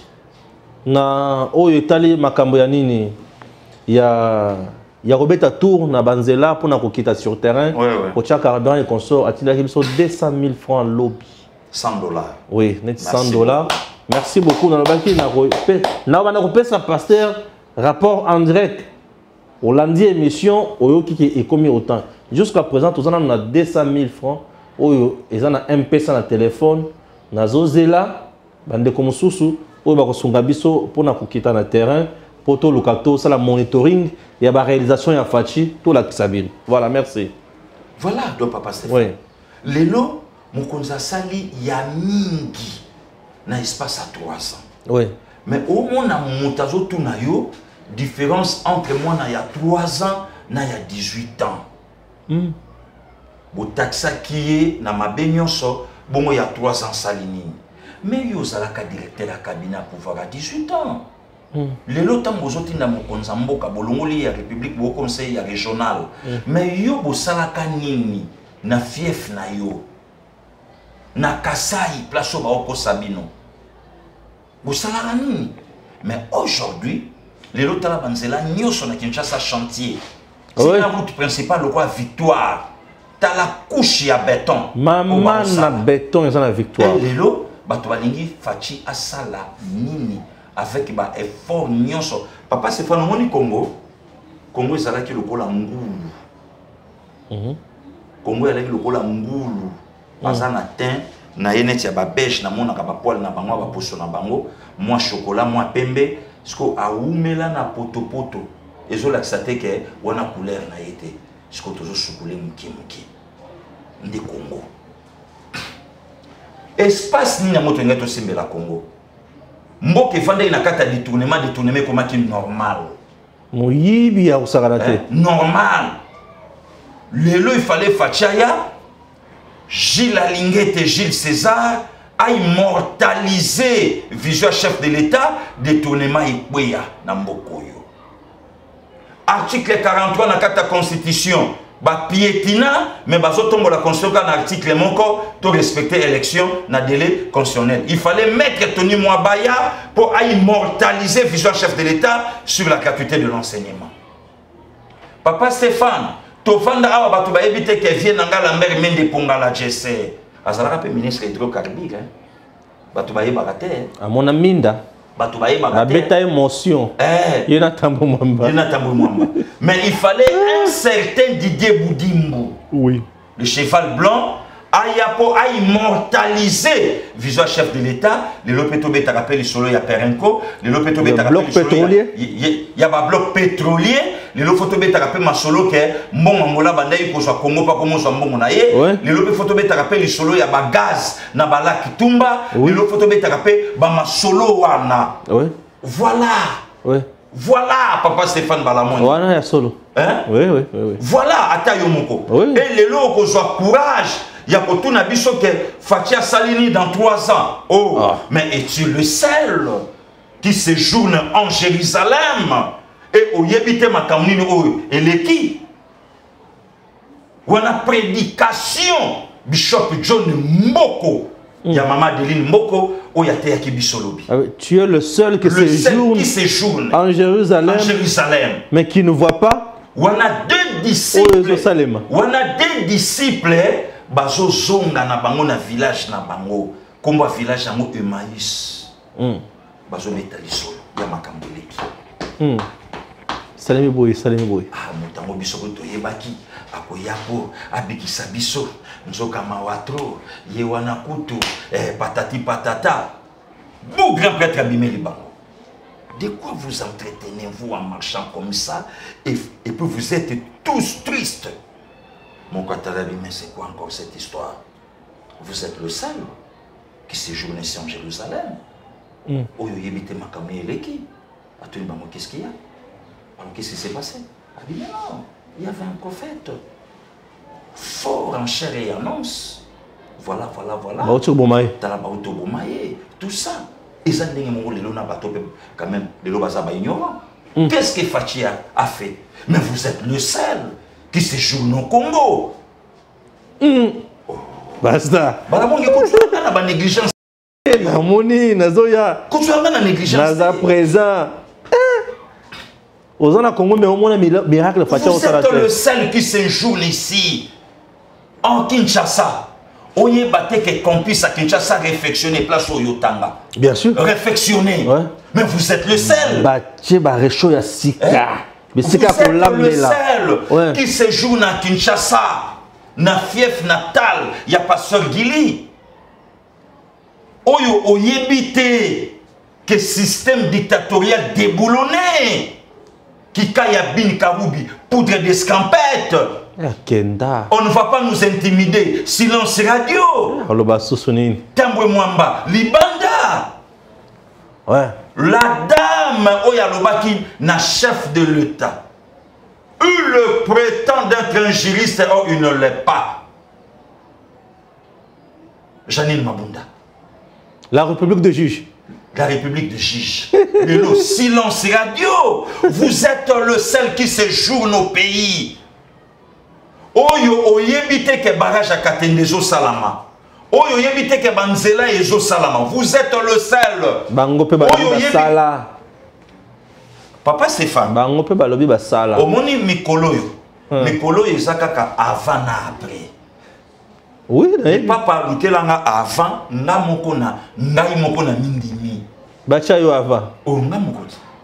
Na Oyetali Makamboyanini. Il y a Roberta Tour na Banzela pour na kokita sur terrain. Au Tchad Carabin et consort à Tindela Kibiso 200 000 francs lobby. $100. Oui, net $100. Merci beaucoup. Dans le banquier, on a sa pasteur. Rapport en direct au lundi émission, qui est commis autant. Jusqu'à présent, nous avons 200 000 francs. Ils ont un MP sur le téléphone. Nous avons Zela, bande comme Soussou, pour nous quitter le terrain, pour tout le cadeau, ça la monitoring, il y a la réalisation et la fachi, tout la Kisabine. Voilà, merci. Voilà, donc papa Stéphane. Oui. Lelo, mon konza sali ya mingi na espace à 300. Oui. Mais au moins, na montazo tout na yo. Différence entre moi il y a 3 ans et il y a 18 ans. Bo taxa qui est na ma benyonso, bon il y a 3 ans salini. Mais yo zalaka directeur à cabinet pour voir à 18 ans. Les lots bozoti na mokonza mboka bolongoli ya république bo conseil ya régional. Mais yo bo salaka nini na fief na yo. Na Kasai place ba oko Sabino. Bo salaka nini? Mais aujourd'hui les lots la banzela nyoso na Kinshasa chantier. C'est la route principale le roi Victoire. T'as la couche à béton. Maman na béton ils ont la Victoire. Les lots bato balingi fachi asala nini avec ba effort nyoso. Papa c'est pas moni Congo. Congo ezala ki lokola ngulu. Congo ezala ki lokola ngulu. Bazana tin na yenet ya ba beige na mona ka ba poil na bango ba poso na bango, moi chocolat, moi pembe. Siko aumela na poto ezola kisateke wana couleur na yete siko tozo sukule muki ndi Congo espace ni na moto ngato simbela Congo mboke fanda ina kata détournement comme qui normal moyibi ya usakarate normal lelo il fallait Fachaya Gilles Alingete Gilles César a immortalisé visuel chef de l'État détournement Ikweya na Mbokoyo. Article 43 dans la Constitution, ba piétina mais bazo tombe la constitution dans article moko to respecter élection na délai constitutionnel. Il fallait mettre Tony Mwabaya pour immortaliser vision chef de l'État sur la gratuité de l'enseignement. Papa Stéphane, tofanda awa batu ba ebite ke vie nanga Lambert Mende Pongala GC. Azalaka pe ministre hydrocarbure hein. Batu ba yeba kate. À mon aminda. Batu ba yeba kate. La bêta émotion. Yena tambo mwamba. Yena tambo mwamba. Mais il fallait un certain Didier Boudimbo. Oui. Le cheval blanc a immortalisé visuel chef de l'État. Le Lopeto Beta rappelle le solo, il y a Perenco. Le Lopeto Beta bloc pétrolier. Il y a un bloc pétrolier. Le Lopeto Beta rappelle ma solo que bon Angola bandaï ko soit Congo pas comme ça bon naie. Le Lopeto Beta rappelle le solo, il y a un gaz na balak tumba. Le Lopeto Beta rappelle ba ma solo wana. Voilà. Voilà, papa Stéphane Balamoni. Voilà, il y a solo. Hein? Oui. Voilà, Atayomoko. Et les lots qui ont courage, il y a pour tout Nabiso que Fatia Salini dans 3 ans. Oh, mais es-tu le seul qui séjourne en Jérusalem? Et au Yébite Makamuni, et les qui? Ou on a prédication, Bishop John Mboko. Il y a Maman Adeline Mboko, ou il y a Théaki Bissolobi. Tu es le seul qui séjourne en Jérusalem, mais qui ne voit pas. On a 2 disciples. On a 2 disciples. Bazo zonga na bango na village na bango. Komba village yango Emmaüs. Bazo metalisolo ya makambo leki. Salemi boy. Ah, mutango biso ko toyebaki akoyapo abikisa biso nzoka mawatro ye wana kutu patati patata. Bon grand prêtre abimeli bango. De quoi vous entretenez-vous en marchant comme ça et puis vous êtes tous tristes? Mon Katalabi, mais c'est quoi encore cette histoire? Vous êtes le seul qui séjourne ici en Jérusalem. Oyo yebite makamé eleki. Atuni bango, qu'est-ce qu'il y a? Alors qu'est-ce qui s'est passé? Ah dit mais non, il y avait un prophète fort en chair et en os. Voilà. Tout ça. Ils ont dit quand même ignorant. Qu'est-ce que Fatia a fait? Mais vous êtes le seul qui séjourne au Congo. Basta. La négligence. La moni, nazoya. La négligence. Naza présent. Aux Congo, mais au moins un miracle Fatia. Vous êtes le seul qui séjourne ici, en Kinshasa. Oye bate que qu'on puisse à Kinshasa réflexionner place au Yotanga. Bien sûr. Réflexionner. Mais vous êtes le seul. Bache barecho ya sika. Mais sika pour l'amener là. Vous êtes le seul qui séjourne à Kinshasa. Na fief natal, ya pasteur Gili. Oyo oyebite que système dictatorial déboulonné. Qui kaya bin karoubi, poudre d'escampette. On ne va pas nous intimider. Silence radio. Tambwe Mwamba. Libanda. La dame Oyalobaki na chef de l'État. Il le prétend d'être un juriste, or il ne l'est pas. Janine Mabunda. La République de juge. La République de juge. Le silence radio. Vous êtes le seul qui séjourne au pays. Oyo oyebite ke barrage à Katendezo Salama. Oyo oyebite ke banzela ezo Salama. Vous êtes le seul. Bango pe balobi basala. Papa Stéphane. Bango pe balobi basala. Omoni mikoloyo. Mikoloyo ezakaka avant na après. Oui, papa lukelanga avant nga moko na ngai moko na mindimi. Bacha yo avant. Oh nga moko.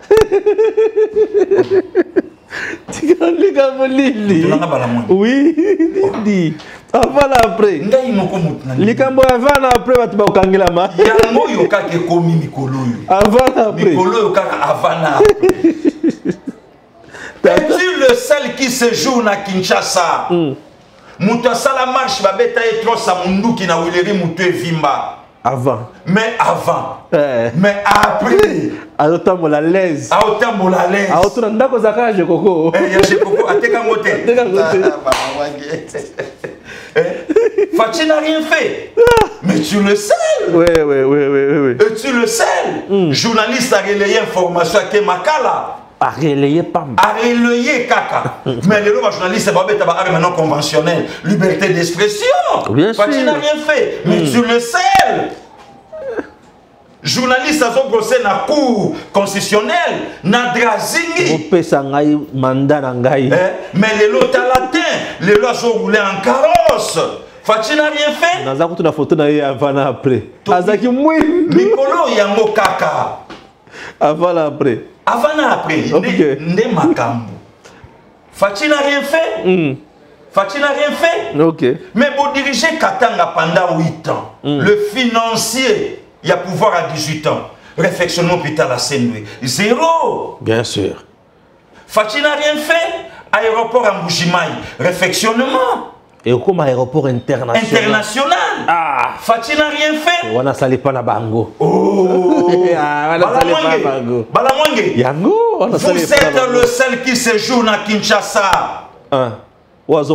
Oui, dit. Avant après. Likambo avant après tu vas okangela ma. Yango yoka ke komi mikoloyo. Avant après. Mikoloyo yoka avant après. Es-tu le seul qui séjourne à Kinshasa? Mutu asala marche babeta etrosa munduki na wileri mutu evimba. Avant. Mais avant. Mais après. Aotambola l'aise. Aotambola l'aise. Aotuna ndako zaka je koko. Ya je koko ateka ngote. Ateka ngote. Fachi n'a rien fait. Mais tu le sais. Oui. Et tu le sais. Journaliste a relayé information à Kemakala. A relayé Pamba. A relayé Kaka. Mais les journalistes, c'est pas maintenant conventionnel. Liberté d'expression. Bien sûr. Tu n'as rien fait. Mais tu le sais. Journaliste à son procès na cour constitutionnelle, na drazingi. Mais les lots latin, les lots sont roulés en carrosse. Fati n'a rien fait. Naza kutu na photo na ye avant et après. Azaki mouy. Mikolo yango Kaka. Avant et après. Avant et après. Ne makambu. Fati n'a rien fait. Fati n'a rien fait. Ok. Mais pour diriger Katanga pendant 8 ans, le financier. Il y a pouvoir à 18 ans. Réfectionnement hôpital à Saint-Louis. 0. Bien sûr. Fati n'a rien fait. Aéroport à Mbujimaï. Réfectionnement. Et comme aéroport international. Ah. Fati n'a rien fait. On a salé pas na bango. Oh. Balamwange. Yango. Vous êtes le seul qui séjourne à Kinshasa. Il y a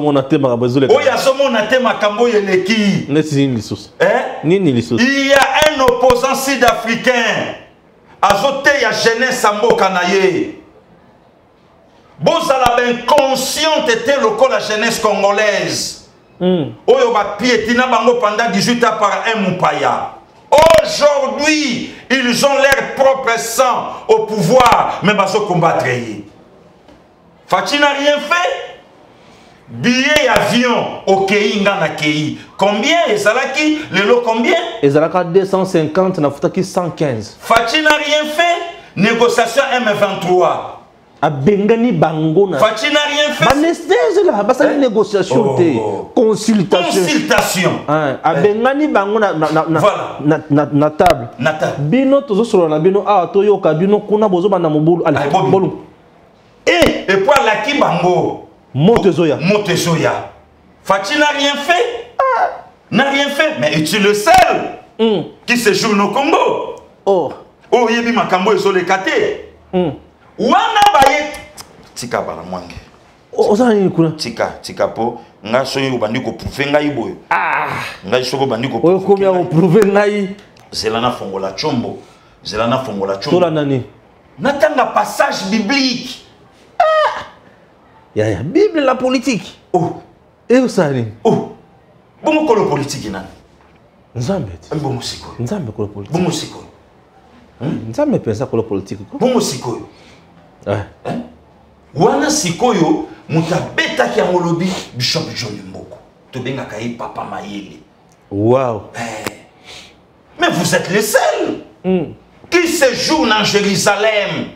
un opposant sud-africain. Azote ya jeunesse sambo kanaye. Bozala ben consciente était le la jeunesse congolaise. Oyo ba piétina bango pendant 18 ans par un moupaya. Aujourd'hui, ils ont leur propre sang au pouvoir, mais baso combattre. Fati n'a rien fait. Billet avion au Keinga na Kei. Combien? Ezalaki le lot combien? Ezalaka 250 na futaki 115. Fati n'a rien fait. Négociation M23. A Bengani Bango na. Fati n'a rien fait. Anesthésie là, basa une négociation té. Consultation. Consultation. A Bengani Bango na table. Na table. Bino tozo solo na bino a toyo ka bino kuna bozo bana mobulu. Allez, bolu. Et pour la Kibango. Montezoya. Montezoya. Fati n'a rien fait. N'a rien fait. Mais tu le seul qui séjourne au Congo. Oh, yebi makambo ezole kate. Wana baye. Tika bala mwange. Oza ni kuna. Tika po. Nga soyo bandi ko prouver ngai boyo. Nga soko bandi ko prouver. Oyo komia ko prouver ngai. Zelana fongola chombo. Zelana fongola chombo. Tola nani. Natanga passage biblique. Ya Bible la politique. Oh. Et où ça allait? Oh. Bon ko le politique nani. Nzambe. Bon siko. Nzambe ko le politique. Bon siko. Nzambe pensa ko le politique. Bon siko. Wana sikoyo mutabeta ki amolobi Bishop John Mboko. To benga kai papa Mayele. Wow. Mais vous êtes les seuls qui séjournent en Jérusalem.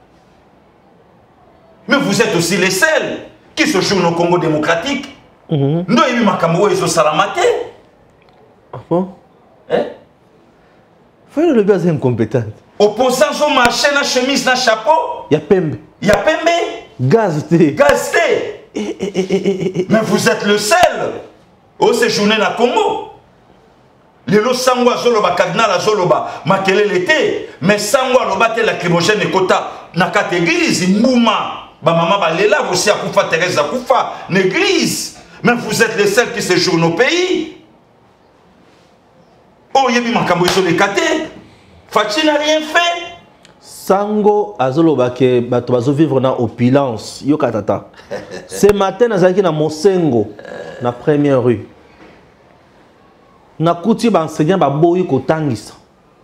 Mais vous êtes aussi les seuls qui séjournent au Congo démocratique. Nous, il y a salamate. Ah bon? Faut le base incompétent. Opposant son marché, na chemise, na chapeau. Il y a Pembe. Il y a Pembe. Gazté. Gazté. Mais vous êtes le seul au séjourner na Congo. Les lots sangwa zoloba cardinal zoloba makele l'été. Mais sangwa loba te lacrymogène et kota na kate église mouma. Ba maman ba lela aussi à Koufa Thérèse à Koufa l'église. Mais vous êtes les seuls qui séjournent au pays. Oh yebi makambo iso le kate. Fati n'a rien fait. Sango azoloba ke bato bazo vivre na opulence yo katata. Ce matin nazaki na Mosengo na première rue. Nakuti ba enseignant ba boyi ko tangisa.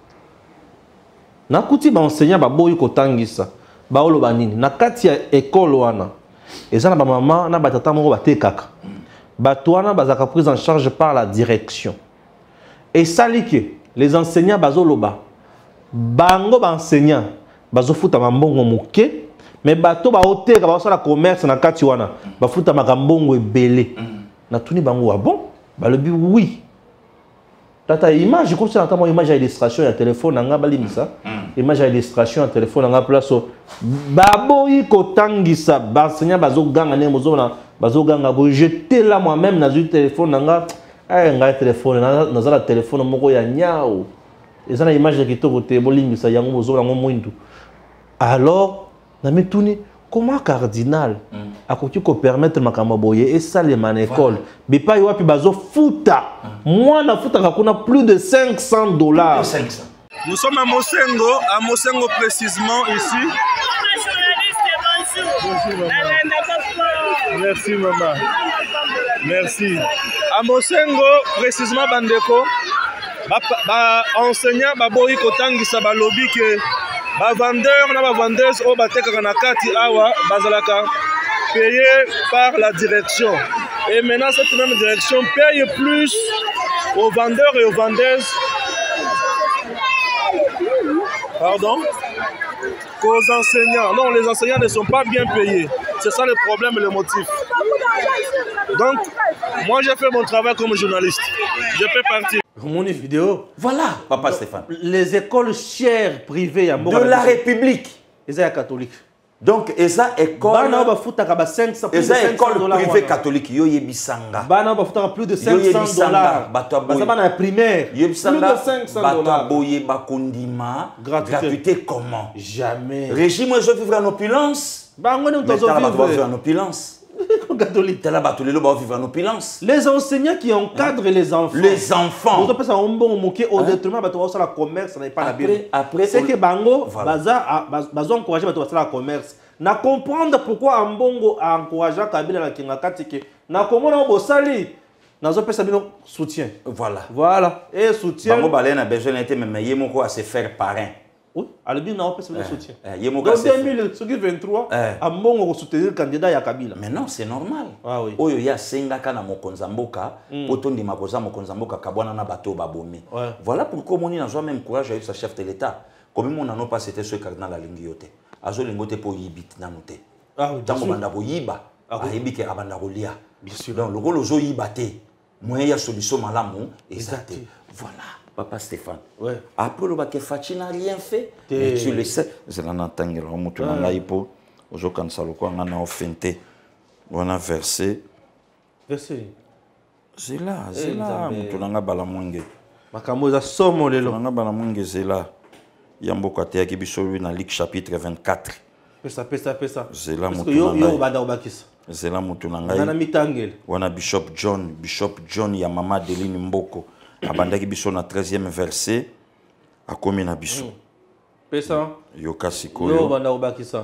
Nakuti ba enseignant ba boyi ko tangisa. Ba oloba nini na kati ya école wana. Eza na ba maman na ba tata moko ba tekaka. Bato wana bazaka prise en charge par la direction. Et sali que les enseignants bazoloba bango ba enseignant bazofuta mambongo moke mais bato ba oteka ba sala commerce na kati wana bafuta makambongo ebele. Na tuni bango wa bon ba lobi oui. Tata image comme ça entend image à illustration ya téléphone nga balimisa image à illustration ya téléphone nga place baboyi kotangisa ba enseignant bazoganga ne mozona bazoganga bo jeter là moi-même na zu téléphone nga nga téléphone na za téléphone moko ya nyao eza na image qui to voter bolimisa yango mozona ngo mwindu. Alors na mituni comment cardinal akoki ko permettre makambo boye et ça les man école bipa yo wapi bazo futa moi na futa kakuna plus de $500. Nous sommes à Mosengo précisément ici. Merci maman. Merci. À Mosengo, précisément Bandeko, enseignant baboyi kotangisa balobi ke ba vendeur na ba vendeuse o bateka na kati awa bazalaka payé par la direction. Et maintenant cette même direction paye plus aux vendeurs et aux vendeuses. Pardon? Qu'aux enseignants. Non, les enseignants ne sont pas bien payés. C'est ça le problème et le motif. Donc, moi j'ai fait mon travail comme journaliste. Je fais partie. Mon vidéo. Voilà, papa Stéphane. Les écoles chères privées de la République. Ils sont catholiques. Donc, esa école privée catholique, yo yebisanga. Bana ba futa plus de 500 dollars. Bana primaire. Plus de 500 dollars. Boye bakondima. Gratuité comment? Jamais. Régime je vivre en opulence. Bango nous vivre en opulence. Catholique. Les enseignants qui encadrent les enfants. Les enfants. Vous appelez ça un bon moqué au détriment de la commerce, ça n'est pas la Bible. Après, c'est que Bango, Baza encouragé la commerce. Na comprendre pourquoi Ambongo a encouragé Kabila la Kingakati que na comment on sali. N'a pas ça soutien. Voilà. Et soutien. Bango Balen a besoin d'être même yemoko à se faire parrain. Oui, Albi n'a pas de soutien. En 2023, Ambongo soutenir le candidat ya Kabila. Mais non, c'est normal. Ah oui. Oyo ya sengaka na mokonzamboka, potondi makoza mokonzamboka kabwana na bato babomé. Voilà pourquoi moni n'a jamais même courage avec sa chef de l'État. Comme mon n'a pas c'était ce cardinal la lingiote. Azo lingote po yibit nanuté. Ah oui. Tango banda ko yiba, ayibike abanda ko lia. Bien sûr. Donc le rôle zo yibate, moyen ya solution malamu exact. Voilà. Papa Stéphane. Ouais. Après le bac Fachi n'a rien fait. Mais tu le sais. C'est là n'entendre le mot tout le monde pour aujourd'hui quand ça le quoi on a offenté. On a versé. Versé. C'est là. Tout le monde bala mwenge. Makambo za somo lelo. Tout le monde bala mwenge c'est là. Yambo kote ki biso na Luc chapitre 24. Pesa. C'est là mon yo bada obakisa. C'est là mon tout ngai. Na mitangel. Wana Bishop John ya mama Deline Mboko. Abandaki biso na 13e verset akomi na biso. Pesa. Yoka sikoyo. Banda obakisa.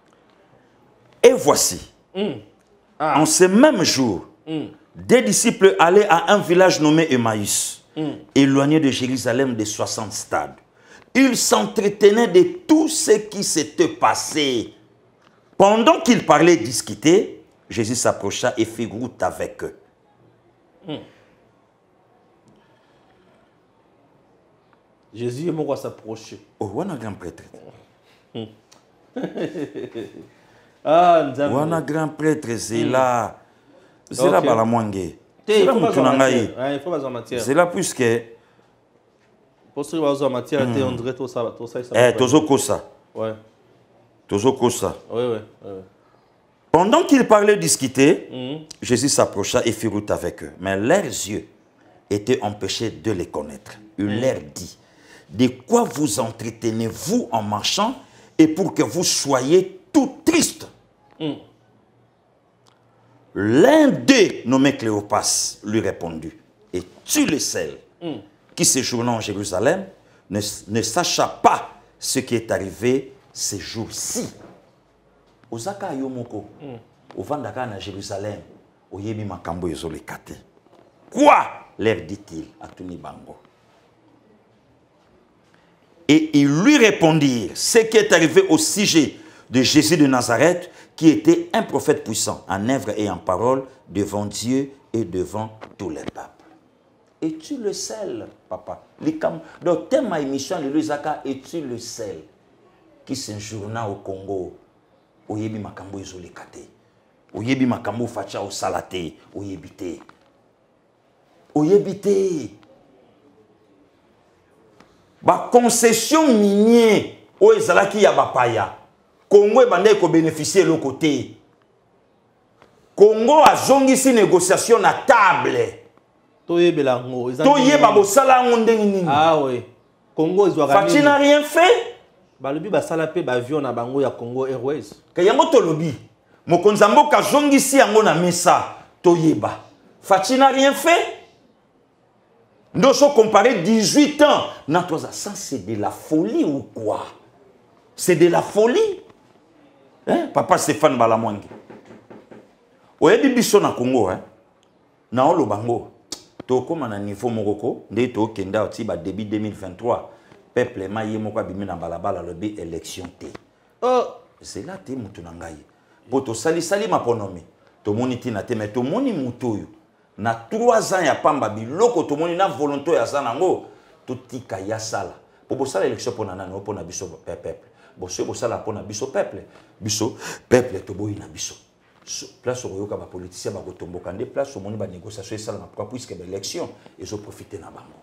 Et voici. En ce même jour, des disciples allaient à un village nommé Emmaüs, éloigné de Jérusalem de 60 stades. Ils s'entretenaient de tout ce qui s'était passé. Pendant qu'ils parlaient et discutaient, Jésus s'approcha et fit route avec eux. Jésus est mon s'approcher. Oh, on a grand prêtre. On a grand prêtre, c'est là. C'est là, Balamwange. C'est là, Moutounangaï. C'est là, puisque. Pour ce qui est en matière, on dirait tout ça. Tozo Kosa. Ouais. Tozo Kosa. Oui. Pendant qu'ils parlaient et discutaient, Jésus s'approcha et fit route avec eux. Mais leurs yeux étaient empêchés de les connaître. Il leur dit: de quoi vous entretenez-vous en marchant et pour que vous soyez tout tristes? L'un d'eux, nommé Cléopas, lui répondit: es-tu le seul qui séjournant en Jérusalem ne sacha pas ce qui est arrivé ces jours-ci? Ozaka yomoko, ovandaka na Jérusalem, oyebi makambo ezole kate. Quoi? Leur dit-il à Tuni Bango. Et ils lui répondirent ce qui est arrivé au sujet de Jésus de Nazareth, qui était un prophète puissant en œuvre et en parole devant Dieu et devant tous les peuples. Es-tu le seul, papa? Donc, thème ma émission de Lusaka, es-tu le seul qui séjourna au Congo? Oyebi makambo izole kate. Oyebi makambo facha o salate. Oyebite. Ba concession minier o ezalaki ya bapaya. Congo ebande ko bénéficier le côté. Congo a zongisi négociation na table. Toyeba ngo. Toyeba bosala ngo ndenge nini. Ah oui. Congo ezwaka. Fachi n'a rien fait. Balobi basala pe ba avion na bango ya Congo Airways. Kayango tolobi. Mokonzambo ka zongisi yango na mesa. Toyeba. Fachi n'a rien fait. Nous sommes comparés 18 ans. Ça, c'est de la folie ou quoi? C'est de la folie. Papa Stéphane Balamwangi. Oyebi biso na Congo, na olo bango. Toko mana niveau mokoko, nde to kenda oti ba début 2023. Peuple ma ye moko bimi na balabala lobi élection té. Oh, c'est là té mutu na ngai. Boto sali ma ponomi. To moni tina té mais to moni mutu na 3 ans ya pamba biloko to moni na volonté ya sanango to tika ya sala. Pour ça l'élection pour nana no pour na biso peuple. Boso bo sala pour na biso peuple. Biso peuple to boyi na biso. Place au yoka ba politicien ba kotomboka nde place au moni ba négociation et sala pourquoi puisque ba élection ils ont profité na bango.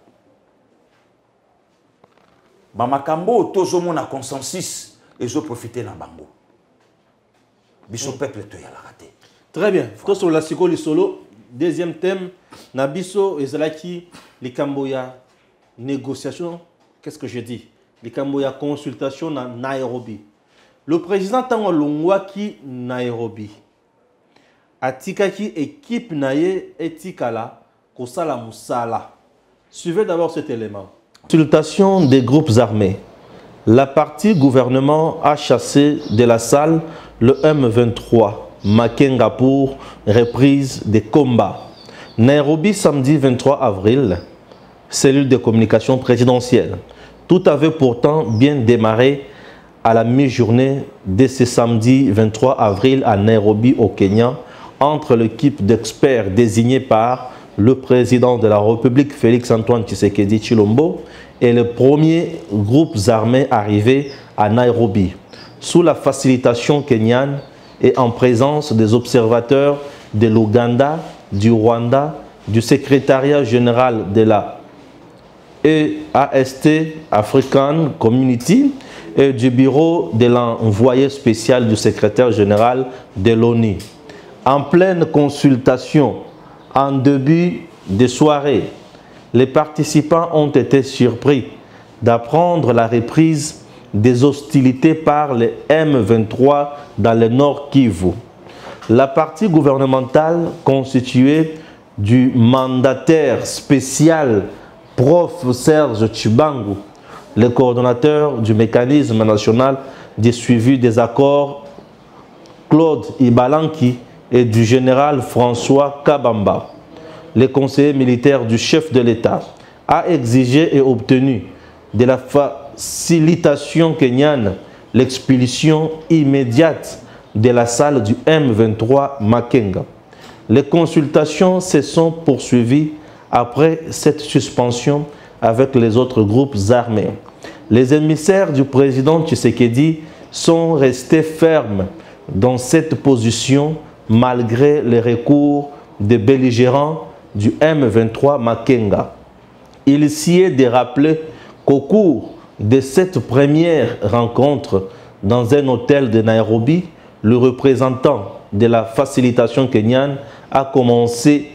Ba makambo tozo mona consensus ils ont profité na bango. Biso peuple to ya la raté. Très bien. Toso la siko li solo deuxième thème na biso ezalaki les Camboya négociation. Qu'est-ce que je dis? Les Camboya consultation na Nairobi. Le président Tango Longwaki Nairobi. Atikaki équipe naye etikala kosala musala. Suivez d'abord cet élément. Consultation des groupes armés. La partie gouvernement a chassé de la salle le M23 Makenga pour reprise des combats. Nairobi samedi 23 avril. Cellule de communication présidentielle. Tout avait pourtant bien démarré à la mi-journée de ce samedi 23 avril à Nairobi au Kenya entre l'équipe d'experts désignée par le président de la République Félix-Antoine Tshisekedi Tshilombo et les premiers groupes armés arrivés à Nairobi sous la facilitation kenyane et en présence des observateurs de l'Ouganda, du Rwanda, du secrétariat général de la EAST African Community et du bureau de l'envoyé spécial du secrétaire général de l'ONU. En pleine consultation, en début de soirée, les participants ont été surpris d'apprendre la reprise des hostilités par les M23 dans le Nord Kivu. La partie gouvernementale constituée du mandataire spécial Prof. Serge Chibangu, le coordonnateur du mécanisme national de suivi des accords Claude Ibalanki et du général François Kabamba, le conseiller militaire du chef de l'État, a exigé et obtenu de la facilitation kenyane l'expulsion immédiate de la salle du M23 Makenga. Les consultations se sont poursuivies après cette suspension avec les autres groupes armés. Les émissaires du président Tshisekedi sont restés fermes dans cette position malgré les recours des belligérants du M23 Makenga. Il s'y est de rappeler qu'au cours de cette première rencontre dans un hôtel de Nairobi, le représentant de la facilitation kenyane a commencé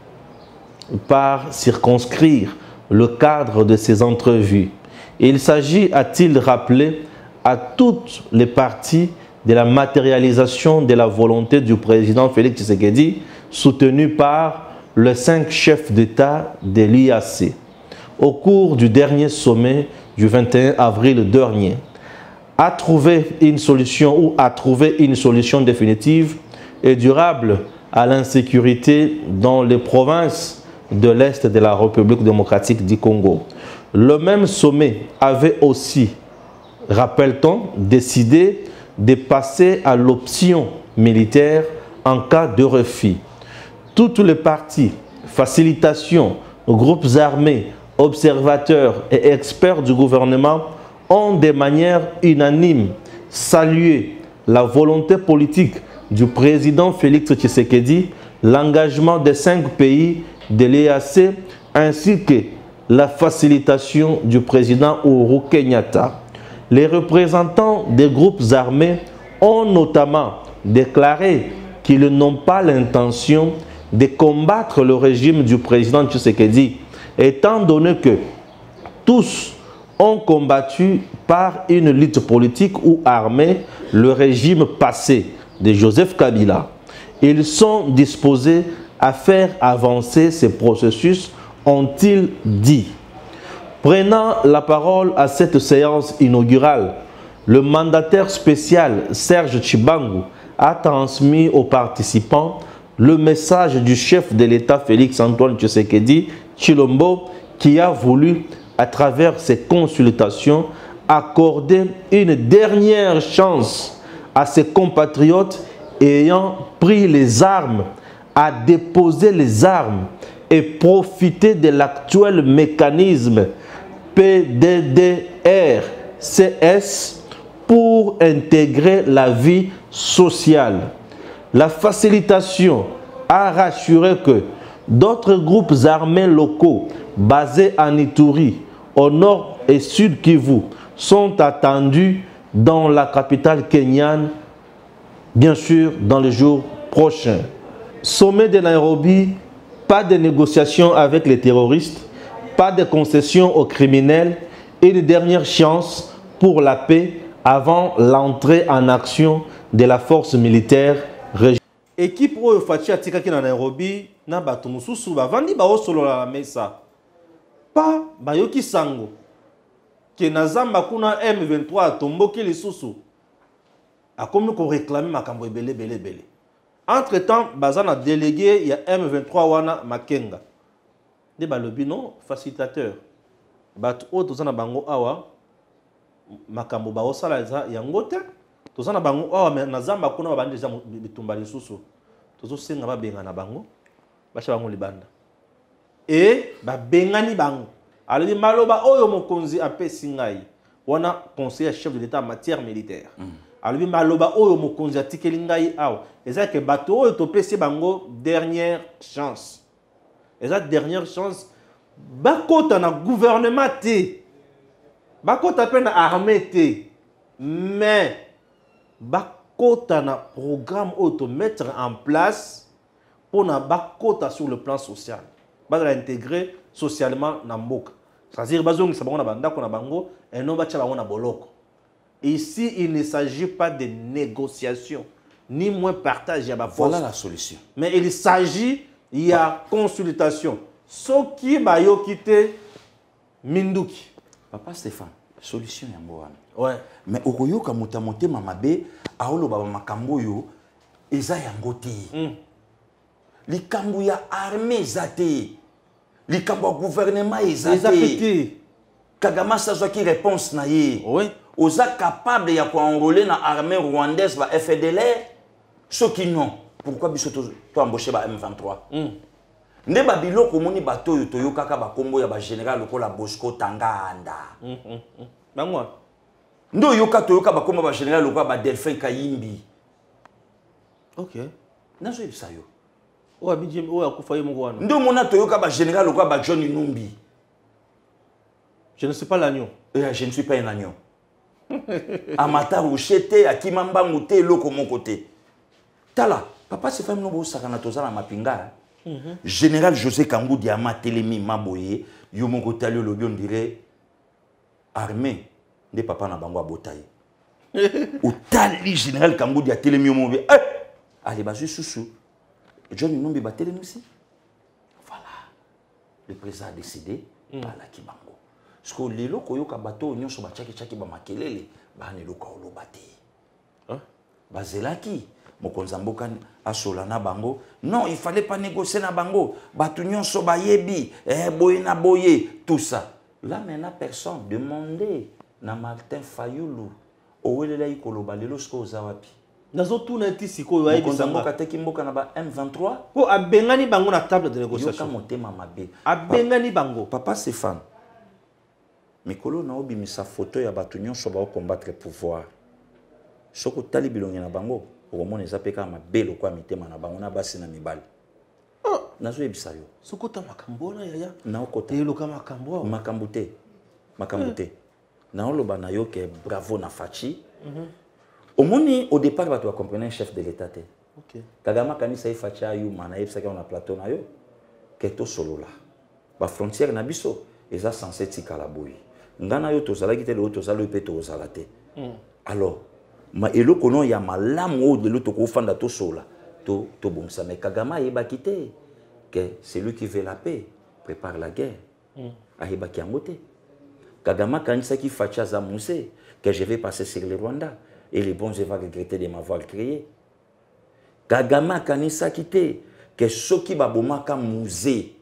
par circonscrire le cadre de ces entrevues. Il s'agit, a-t-il rappelé, à toutes les parties de la matérialisation de la volonté du président Félix Tshisekedi, soutenu par les 5 chefs d'État de l'IAC, au cours du dernier sommet du 21 avril dernier, à trouver une solution définitive et durable à l'insécurité dans les provinces de l'Est de la République démocratique du Congo. Le même sommet avait aussi, rappelle-t-on, décidé de passer à l'option militaire en cas de refus. Toutes les parties, facilitation, groupes armés, observateurs et experts du gouvernement ont de manière unanime salué la volonté politique du président Félix Tshisekedi, l'engagement des 5 pays de l'EAC ainsi que la facilitation du président Uhuru Kenyatta. Les représentants des groupes armés ont notamment déclaré qu'ils n'ont pas l'intention de combattre le régime du président Tshisekedi, étant donné que tous ont combattu par une lutte politique ou armée le régime passé de Joseph Kabila. Ils sont disposés à faire avancer ces processus, ont-ils dit. Prenant la parole à cette séance inaugurale, le mandataire spécial Serge Tchibangu a transmis aux participants le message du chef de l'État Félix-Antoine Tshisekedi Tshilombo, qui a voulu, à travers ses consultations, accorder une dernière chance à ses compatriotes ayant pris les armes à déposer les armes et profiter de l'actuel mécanisme PDDR-CS pour intégrer la vie sociale. La facilitation a rassuré que d'autres groupes armés locaux basés en Ituri, au nord et sud Kivu, sont attendus dans la capitale kenyane, bien sûr, dans les jours prochains. Sommet de Nairobi, pas de négociations avec les terroristes, pas de concessions aux criminels et une dernière chance pour la paix avant l'entrée en action de la force militaire régionale. Équipe oyo Fachi atikaki na Nairobi na bato mususu bavandi baosolola la mesa. Pa bayoki sango ke na zamba kuna M23 atomboki lisusu akomi ko réclamer makambo ebele. Entre-temps, bazana délégué, il y a M23 wana Makenga. De balobi non facilitateur. Bat o tozana bango awa makambo ba osala za yangote. Tozana bango awa na zamba kuna ba bandi za bitumba lisusu. Tozo senga ba benga na bango. Bacha bango libanda. Et ba bengani bango. Alobi maloba oyo mokonzi apesi ngai. Wana conseiller chef de l'État en matière militaire. Alobi maloba oyo mokonzi atikeli ngai awa. Eza ke bato oyo topesi bango dernière chance. Eza dernière chance bakota na gouvernement te. Bakota pe na armée te. Mais bakota na programme auto mettre en place pour na bakota sur le plan social. Bazala intégrer socialement na mboka. C'est-à-dire bazongi sa bango na bandako na bango et non bacha bango na boloko. Ici, il ne s'agit pas de négociation, ni moins partage. Voilà la solution. Mais il s'agit, il y a consultation. Ce qui va y quitter Minduki. Papa Stéphane, solution yango. Ouais. Mais okoyoka mutamote mamabe, aolo baba makambo yo, eza yango te. Likambo ya armée zate. Likambo gouvernement ezate. Kagama sa qui réponse na ye. Oui. Oza capable de enrôler dans l'armée rwandaise va FDLR, ceux qui non. Pourquoi biso to embaucher ba M23? Ne ba biloko moni bato yo toyoka ka ba kombo ya ba général lokola Bosco Tanganda. Bangwa. Ndo yoka toyoka ba kombo ba général lokola ba Delphin Kayimbi. OK. Nazo yebisa yo. O abidjem o akufa yemo wana. Ndo mona toyoka ba général lokola ba John Numbi. Je ne suis pas l'agneau. Je ne suis pas un agneau. Amata Rouchete, Akimamba Mouté, Loko mon côté. Tala, papa c'est fait nous sakana tozala mapinga. Général José Kangou Diama Telemi Maboye, yo mon côté le lobby on dirait armée de papa na bango botaye. Au tali général Kangou Dia Telemi mon be. Allez basu sousou. John Numbi ba Telemi aussi. Voilà. Le président a décidé la Kibango. Parce que les locaux yoka bateau nyonso ba chaki ba makelele ba ne loka olobate. Ba zelaki mokonza mboka asola na bango. Non, il fallait pas négocier na bango. Bato nyonso ba yebi, boye na boye, tout ça. Là maintenant personne demandait na Martin Fayulu. Owelela ikoloba lelo sko zawapi. Nazo tuna ti sikoyo ayi bisanga. Mokonza mboka teki mboka na ba M23. Po abengani bango na table de négociation. Yoka motema mabe. Abengani bango. Papa Stéphane. Mikolo na obimisa photo ya bato nyonso ba combattre pouvoir. Soko tali bilongi na bango, okomona eza peka mabe lokwa mitema na bango na basi na mibali. Nazo yebisa yo. Soko ta makambo na yaya. Na okota. Eloka makambo. Makambo te. Makambo te. Na oloba na yo ke bravo na Fachi. Omoni au départ bato ba comprendre chef de l'état te. OK. Kagama kanisa e Fachi ayu mana yebisa ke na plateau na yo. Keto solola. Ba frontière na biso eza censé tikala boyi. Ngana yo tozala ki te le tozala yo pe tozala te. Alors, ma eloko non ya malamu o de l'autre ko fanda to sola. To bomsa mais Kagama yeba kité que celui qui veut la paix prépare la guerre. Ayeba ki angote. Kagame kanisa qui facha za musée que je vais passer sur le Rwanda et les bons vont regretter de m'avoir créé. Kagame kanisa kité que soki babomaka musée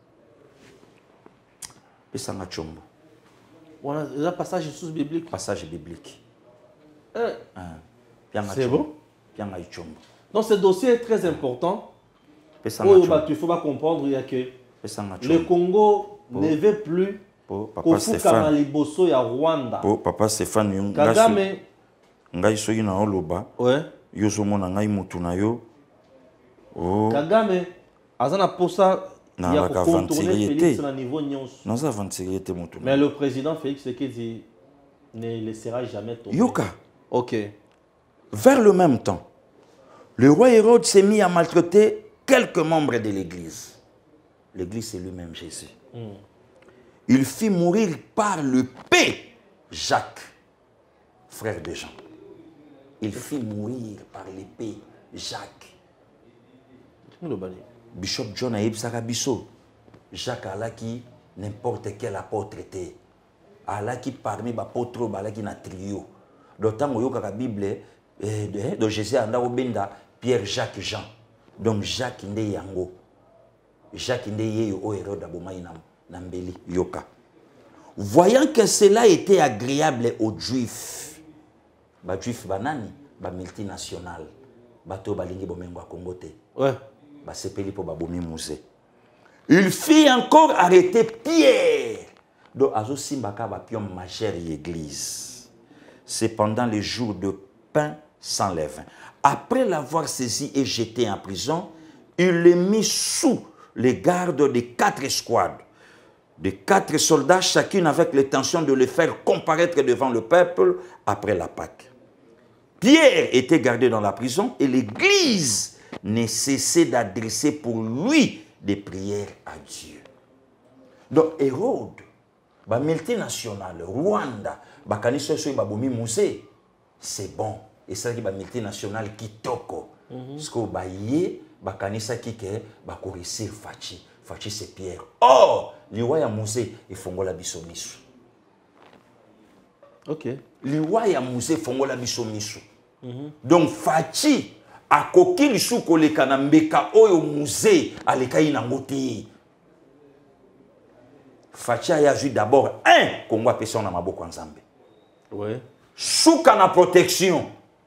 pesanga chombo. Voilà, là passage sous biblique. Passage biblique. C'est bon. Pianga chombo. Donc ce dossier est très important. Il faut pas comprendre il y a que le Congo ne veut plus Papa Stéphane ya Rwanda. Papa Stéphane Kagame ngai soki na oloba. Ouais. Yo somona ngai mutu na yo. Kagame azana posa ya contourner Félix na niveau nyonso. Nous avons tiré mutu. Mais le président Félix Tshisekedi ne laissera jamais tomber. Yoka. OK. Vers le même temps, le roi Hérode s'est mis à maltraiter quelques membres de l'église. L'église, c'est lui-même Jésus. Il fit mourir par le P. Jacques, frère de Jean. Il fit mourir par l'épée Jacques. Bishop John a Bisso. Jacques a qui n'importe quel apôtre était. A qui parmi les apôtres, a qui n'a trio. D'autant que la Bible de Jésus a Benda Pierre, Jacques, Jean. Donc Jacques nde yango. Jacques nde yeyo o Hérode abomai nambeli yoka. Voyant que cela était agréable aux Juifs, ba Juifs banani, ba multinational, bato balingi bomengo Congo te. Ouais. Ba sepeli po babomi musée. Il fit encore arrêter Pierre. Donc azo simbaka ba pion majeur l'église. C'est pendant les jours de pain sans levain. Après l'avoir saisi et jeté en prison, il le mit sous les gardes de 4 escouades, de 4 soldats, chacune avec l'intention de le faire comparaître devant le peuple après la Pâque. Pierre était gardé dans la prison et l'église ne cessait d'adresser pour lui des prières à Dieu. Donc Hérode, ba multinational, Rwanda, ba kanisa so babomi musée, c'est bon. Et ça qui ba multinational kitoko. Parce que ba yé ba kanisa ki ke ba ko réussir Fachi. Fachi c'est Pierre. Oh, liwa ya musée et fongola biso misu. OK. Liwa ya musée fongola biso misu. Donc Fachi a koki lisu koleka na mbeka oyo musée alekai na ngoti. Fachi a vu d'abord un Congo personne na maboko nzambe. Ouais. Souka na protection.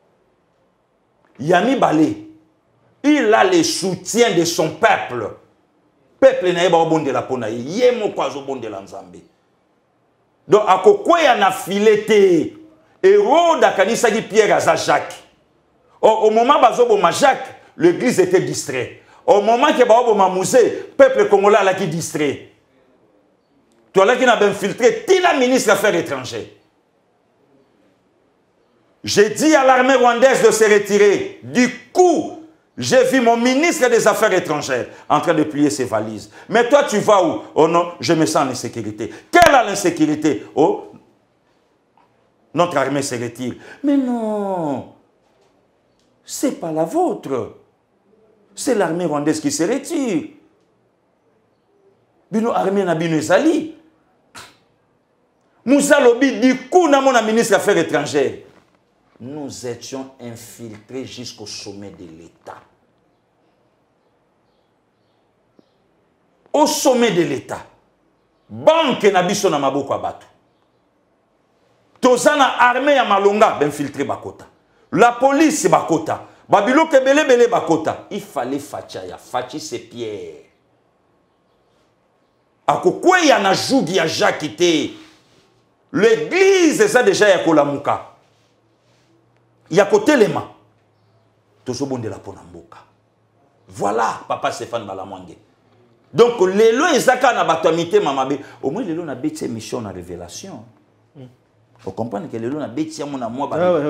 Yami Balé, il a le soutien de son peuple. Peuple n'a pas bon de la pona, yemo kwazo bon de l'anzambe. Donc à quoi y a fileté Hérode a kanisa qui Pierre à Jacques. Au moment où Jacques, l'église était distrait. Au moment que Baobo musée, peuple congolais a qui distrait. Toi là qui n'a pas infiltré, tu la ministre des Affaires étrangères. J'ai dit à l'armée rwandaise de se retirer. Du coup, j'ai vu mon ministre des Affaires étrangères en train de plier ses valises. Mais toi, tu vas où? Oh non, je me sens en insécurité. Quelle est l'insécurité? Oh, notre armée se retire. Mais non, c'est pas la vôtre. C'est l'armée rwandaise qui se retire. Bino armée na bino ezali. Moussa Lobi, du coup, na mon ministre des Affaires étrangères. Nous étions infiltrés jusqu'au sommet de l'État. Au sommet de l'État. Banque na biso na maboko abatu. Tozana armée ya malonga infiltré bakota. La police bakota. Babilo kebele bele bakota. Il fallait Fachaya. Fachi c'est Pierre. Akokwe ya na jugi ya Jacques ite. L'église ça déjà ya kolamuka. Il y a côté les mains. Tout ce bon de la ponamboka. Voilà, papa Stéphane Balamwange. Donc, les lois, ils ont batomité, mamabe. Au moins, les lois, ont bêté mission en révélation. Vous comprenez que les lois, ont bêté mon amour.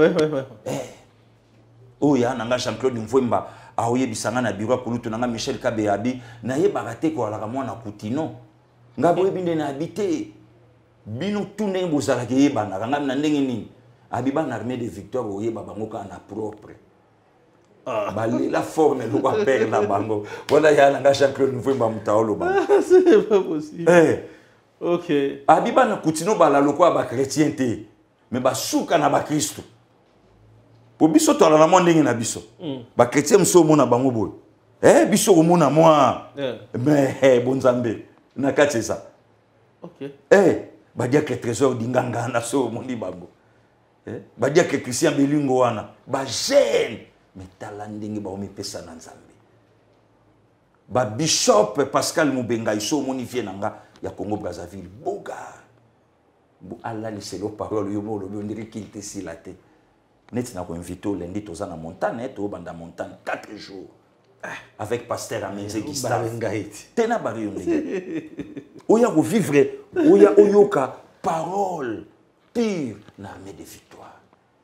Oh, il y a Jean-Claude Mfouemba. Ah oui, bisanga na bureau pour tout nanga Michel Kabeabi. Na ye barate ko ala moi na Koutino. Ngabo binde na habité. Bino tourner bozala ke yeba na ngam na ndenge nini. Abiba na armée de Victor oye babangoka na propre. La forme nous va perdre la bango. Voilà, il y a un Jean-Claude Mfouemba Mutaolo. C'est pas possible. Ok. Abiba na kutino ba la loko ba chrétien te. Mais ba souka na ba Christ. Po biso to la monde ndenge na biso. Ba chrétien mso mona bango boy. Biso ko mona moi. Mais bonzambe na kati ça. Ok. Ba dia que trésor dinganga na so mondi bango. Ba dia que Christian Belingo wana. Ba jeune mais talandingi ba omi pesa na Nzambe. Ba bishop Pascal Mubenga iso monifié nanga ya Congo Brazzaville boga. Bo alla liselo parole yo mo lo ndiri kinte silate. Net na ko invité au lundi toza na montagne to banda montagne 4 jours. Avec pasteur Amenze Gustave. Tena bari yonde. Oya ko vivre, oya oyoka parole pure l'armée de victoire.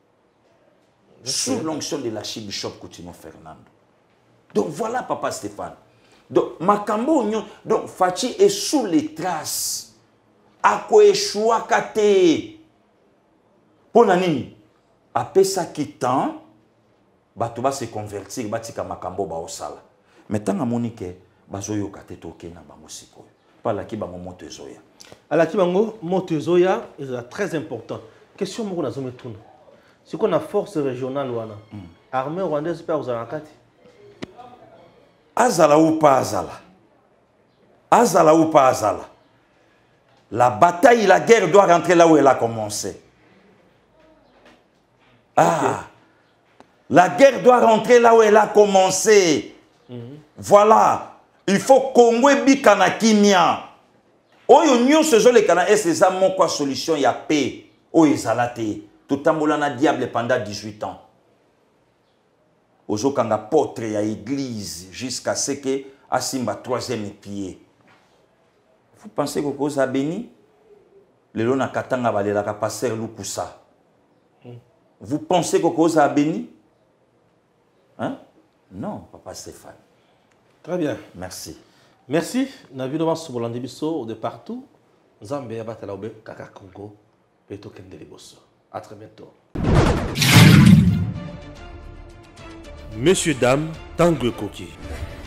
Sous l'onction de l'archibishop Coutinho Fernando. Donc voilà papa Stéphane. Donc Makambo donc Fachi est sous les traces. Ako eshua kate. Pona nini? Apesa kitan bato ba se convertir batika Makambo ba osala. Metanga monike bazoyo kate toke na bango sikoyo. Pala ki bango moto ezoya. Ala ki bango moto ezoya est très important. Question moko na zome tuna. C'est qu'on a force régionale wana. Armée rwandaise pa uzala kati. Azala ou pas azala. Azala ou pas azala. La bataille, la guerre doit rentrer là où elle a commencé. La guerre doit rentrer là où elle a commencé. Voilà. Il faut Congo bikana kimia. Oyo nyo sezo le kana est ça mon quoi solution ya paix. O ezalate. Tout ambolana diable pendant 18 ans. Ozo kanga porte ya église jusqu'à ce que asimba 3e pied. Vous pensez que vous avez béni? Le lona katanga balela ka passer lukusa. Vous pensez que vous avez béni? Hein? Non, papa Stéphane. Très bien. Merci. Merci. Nous avons vu le biso de partout. Nzambe ya batala obe kaka Congo. Peto kendele bosso. À très bientôt. Monsieur, dame, Tanguy Koki.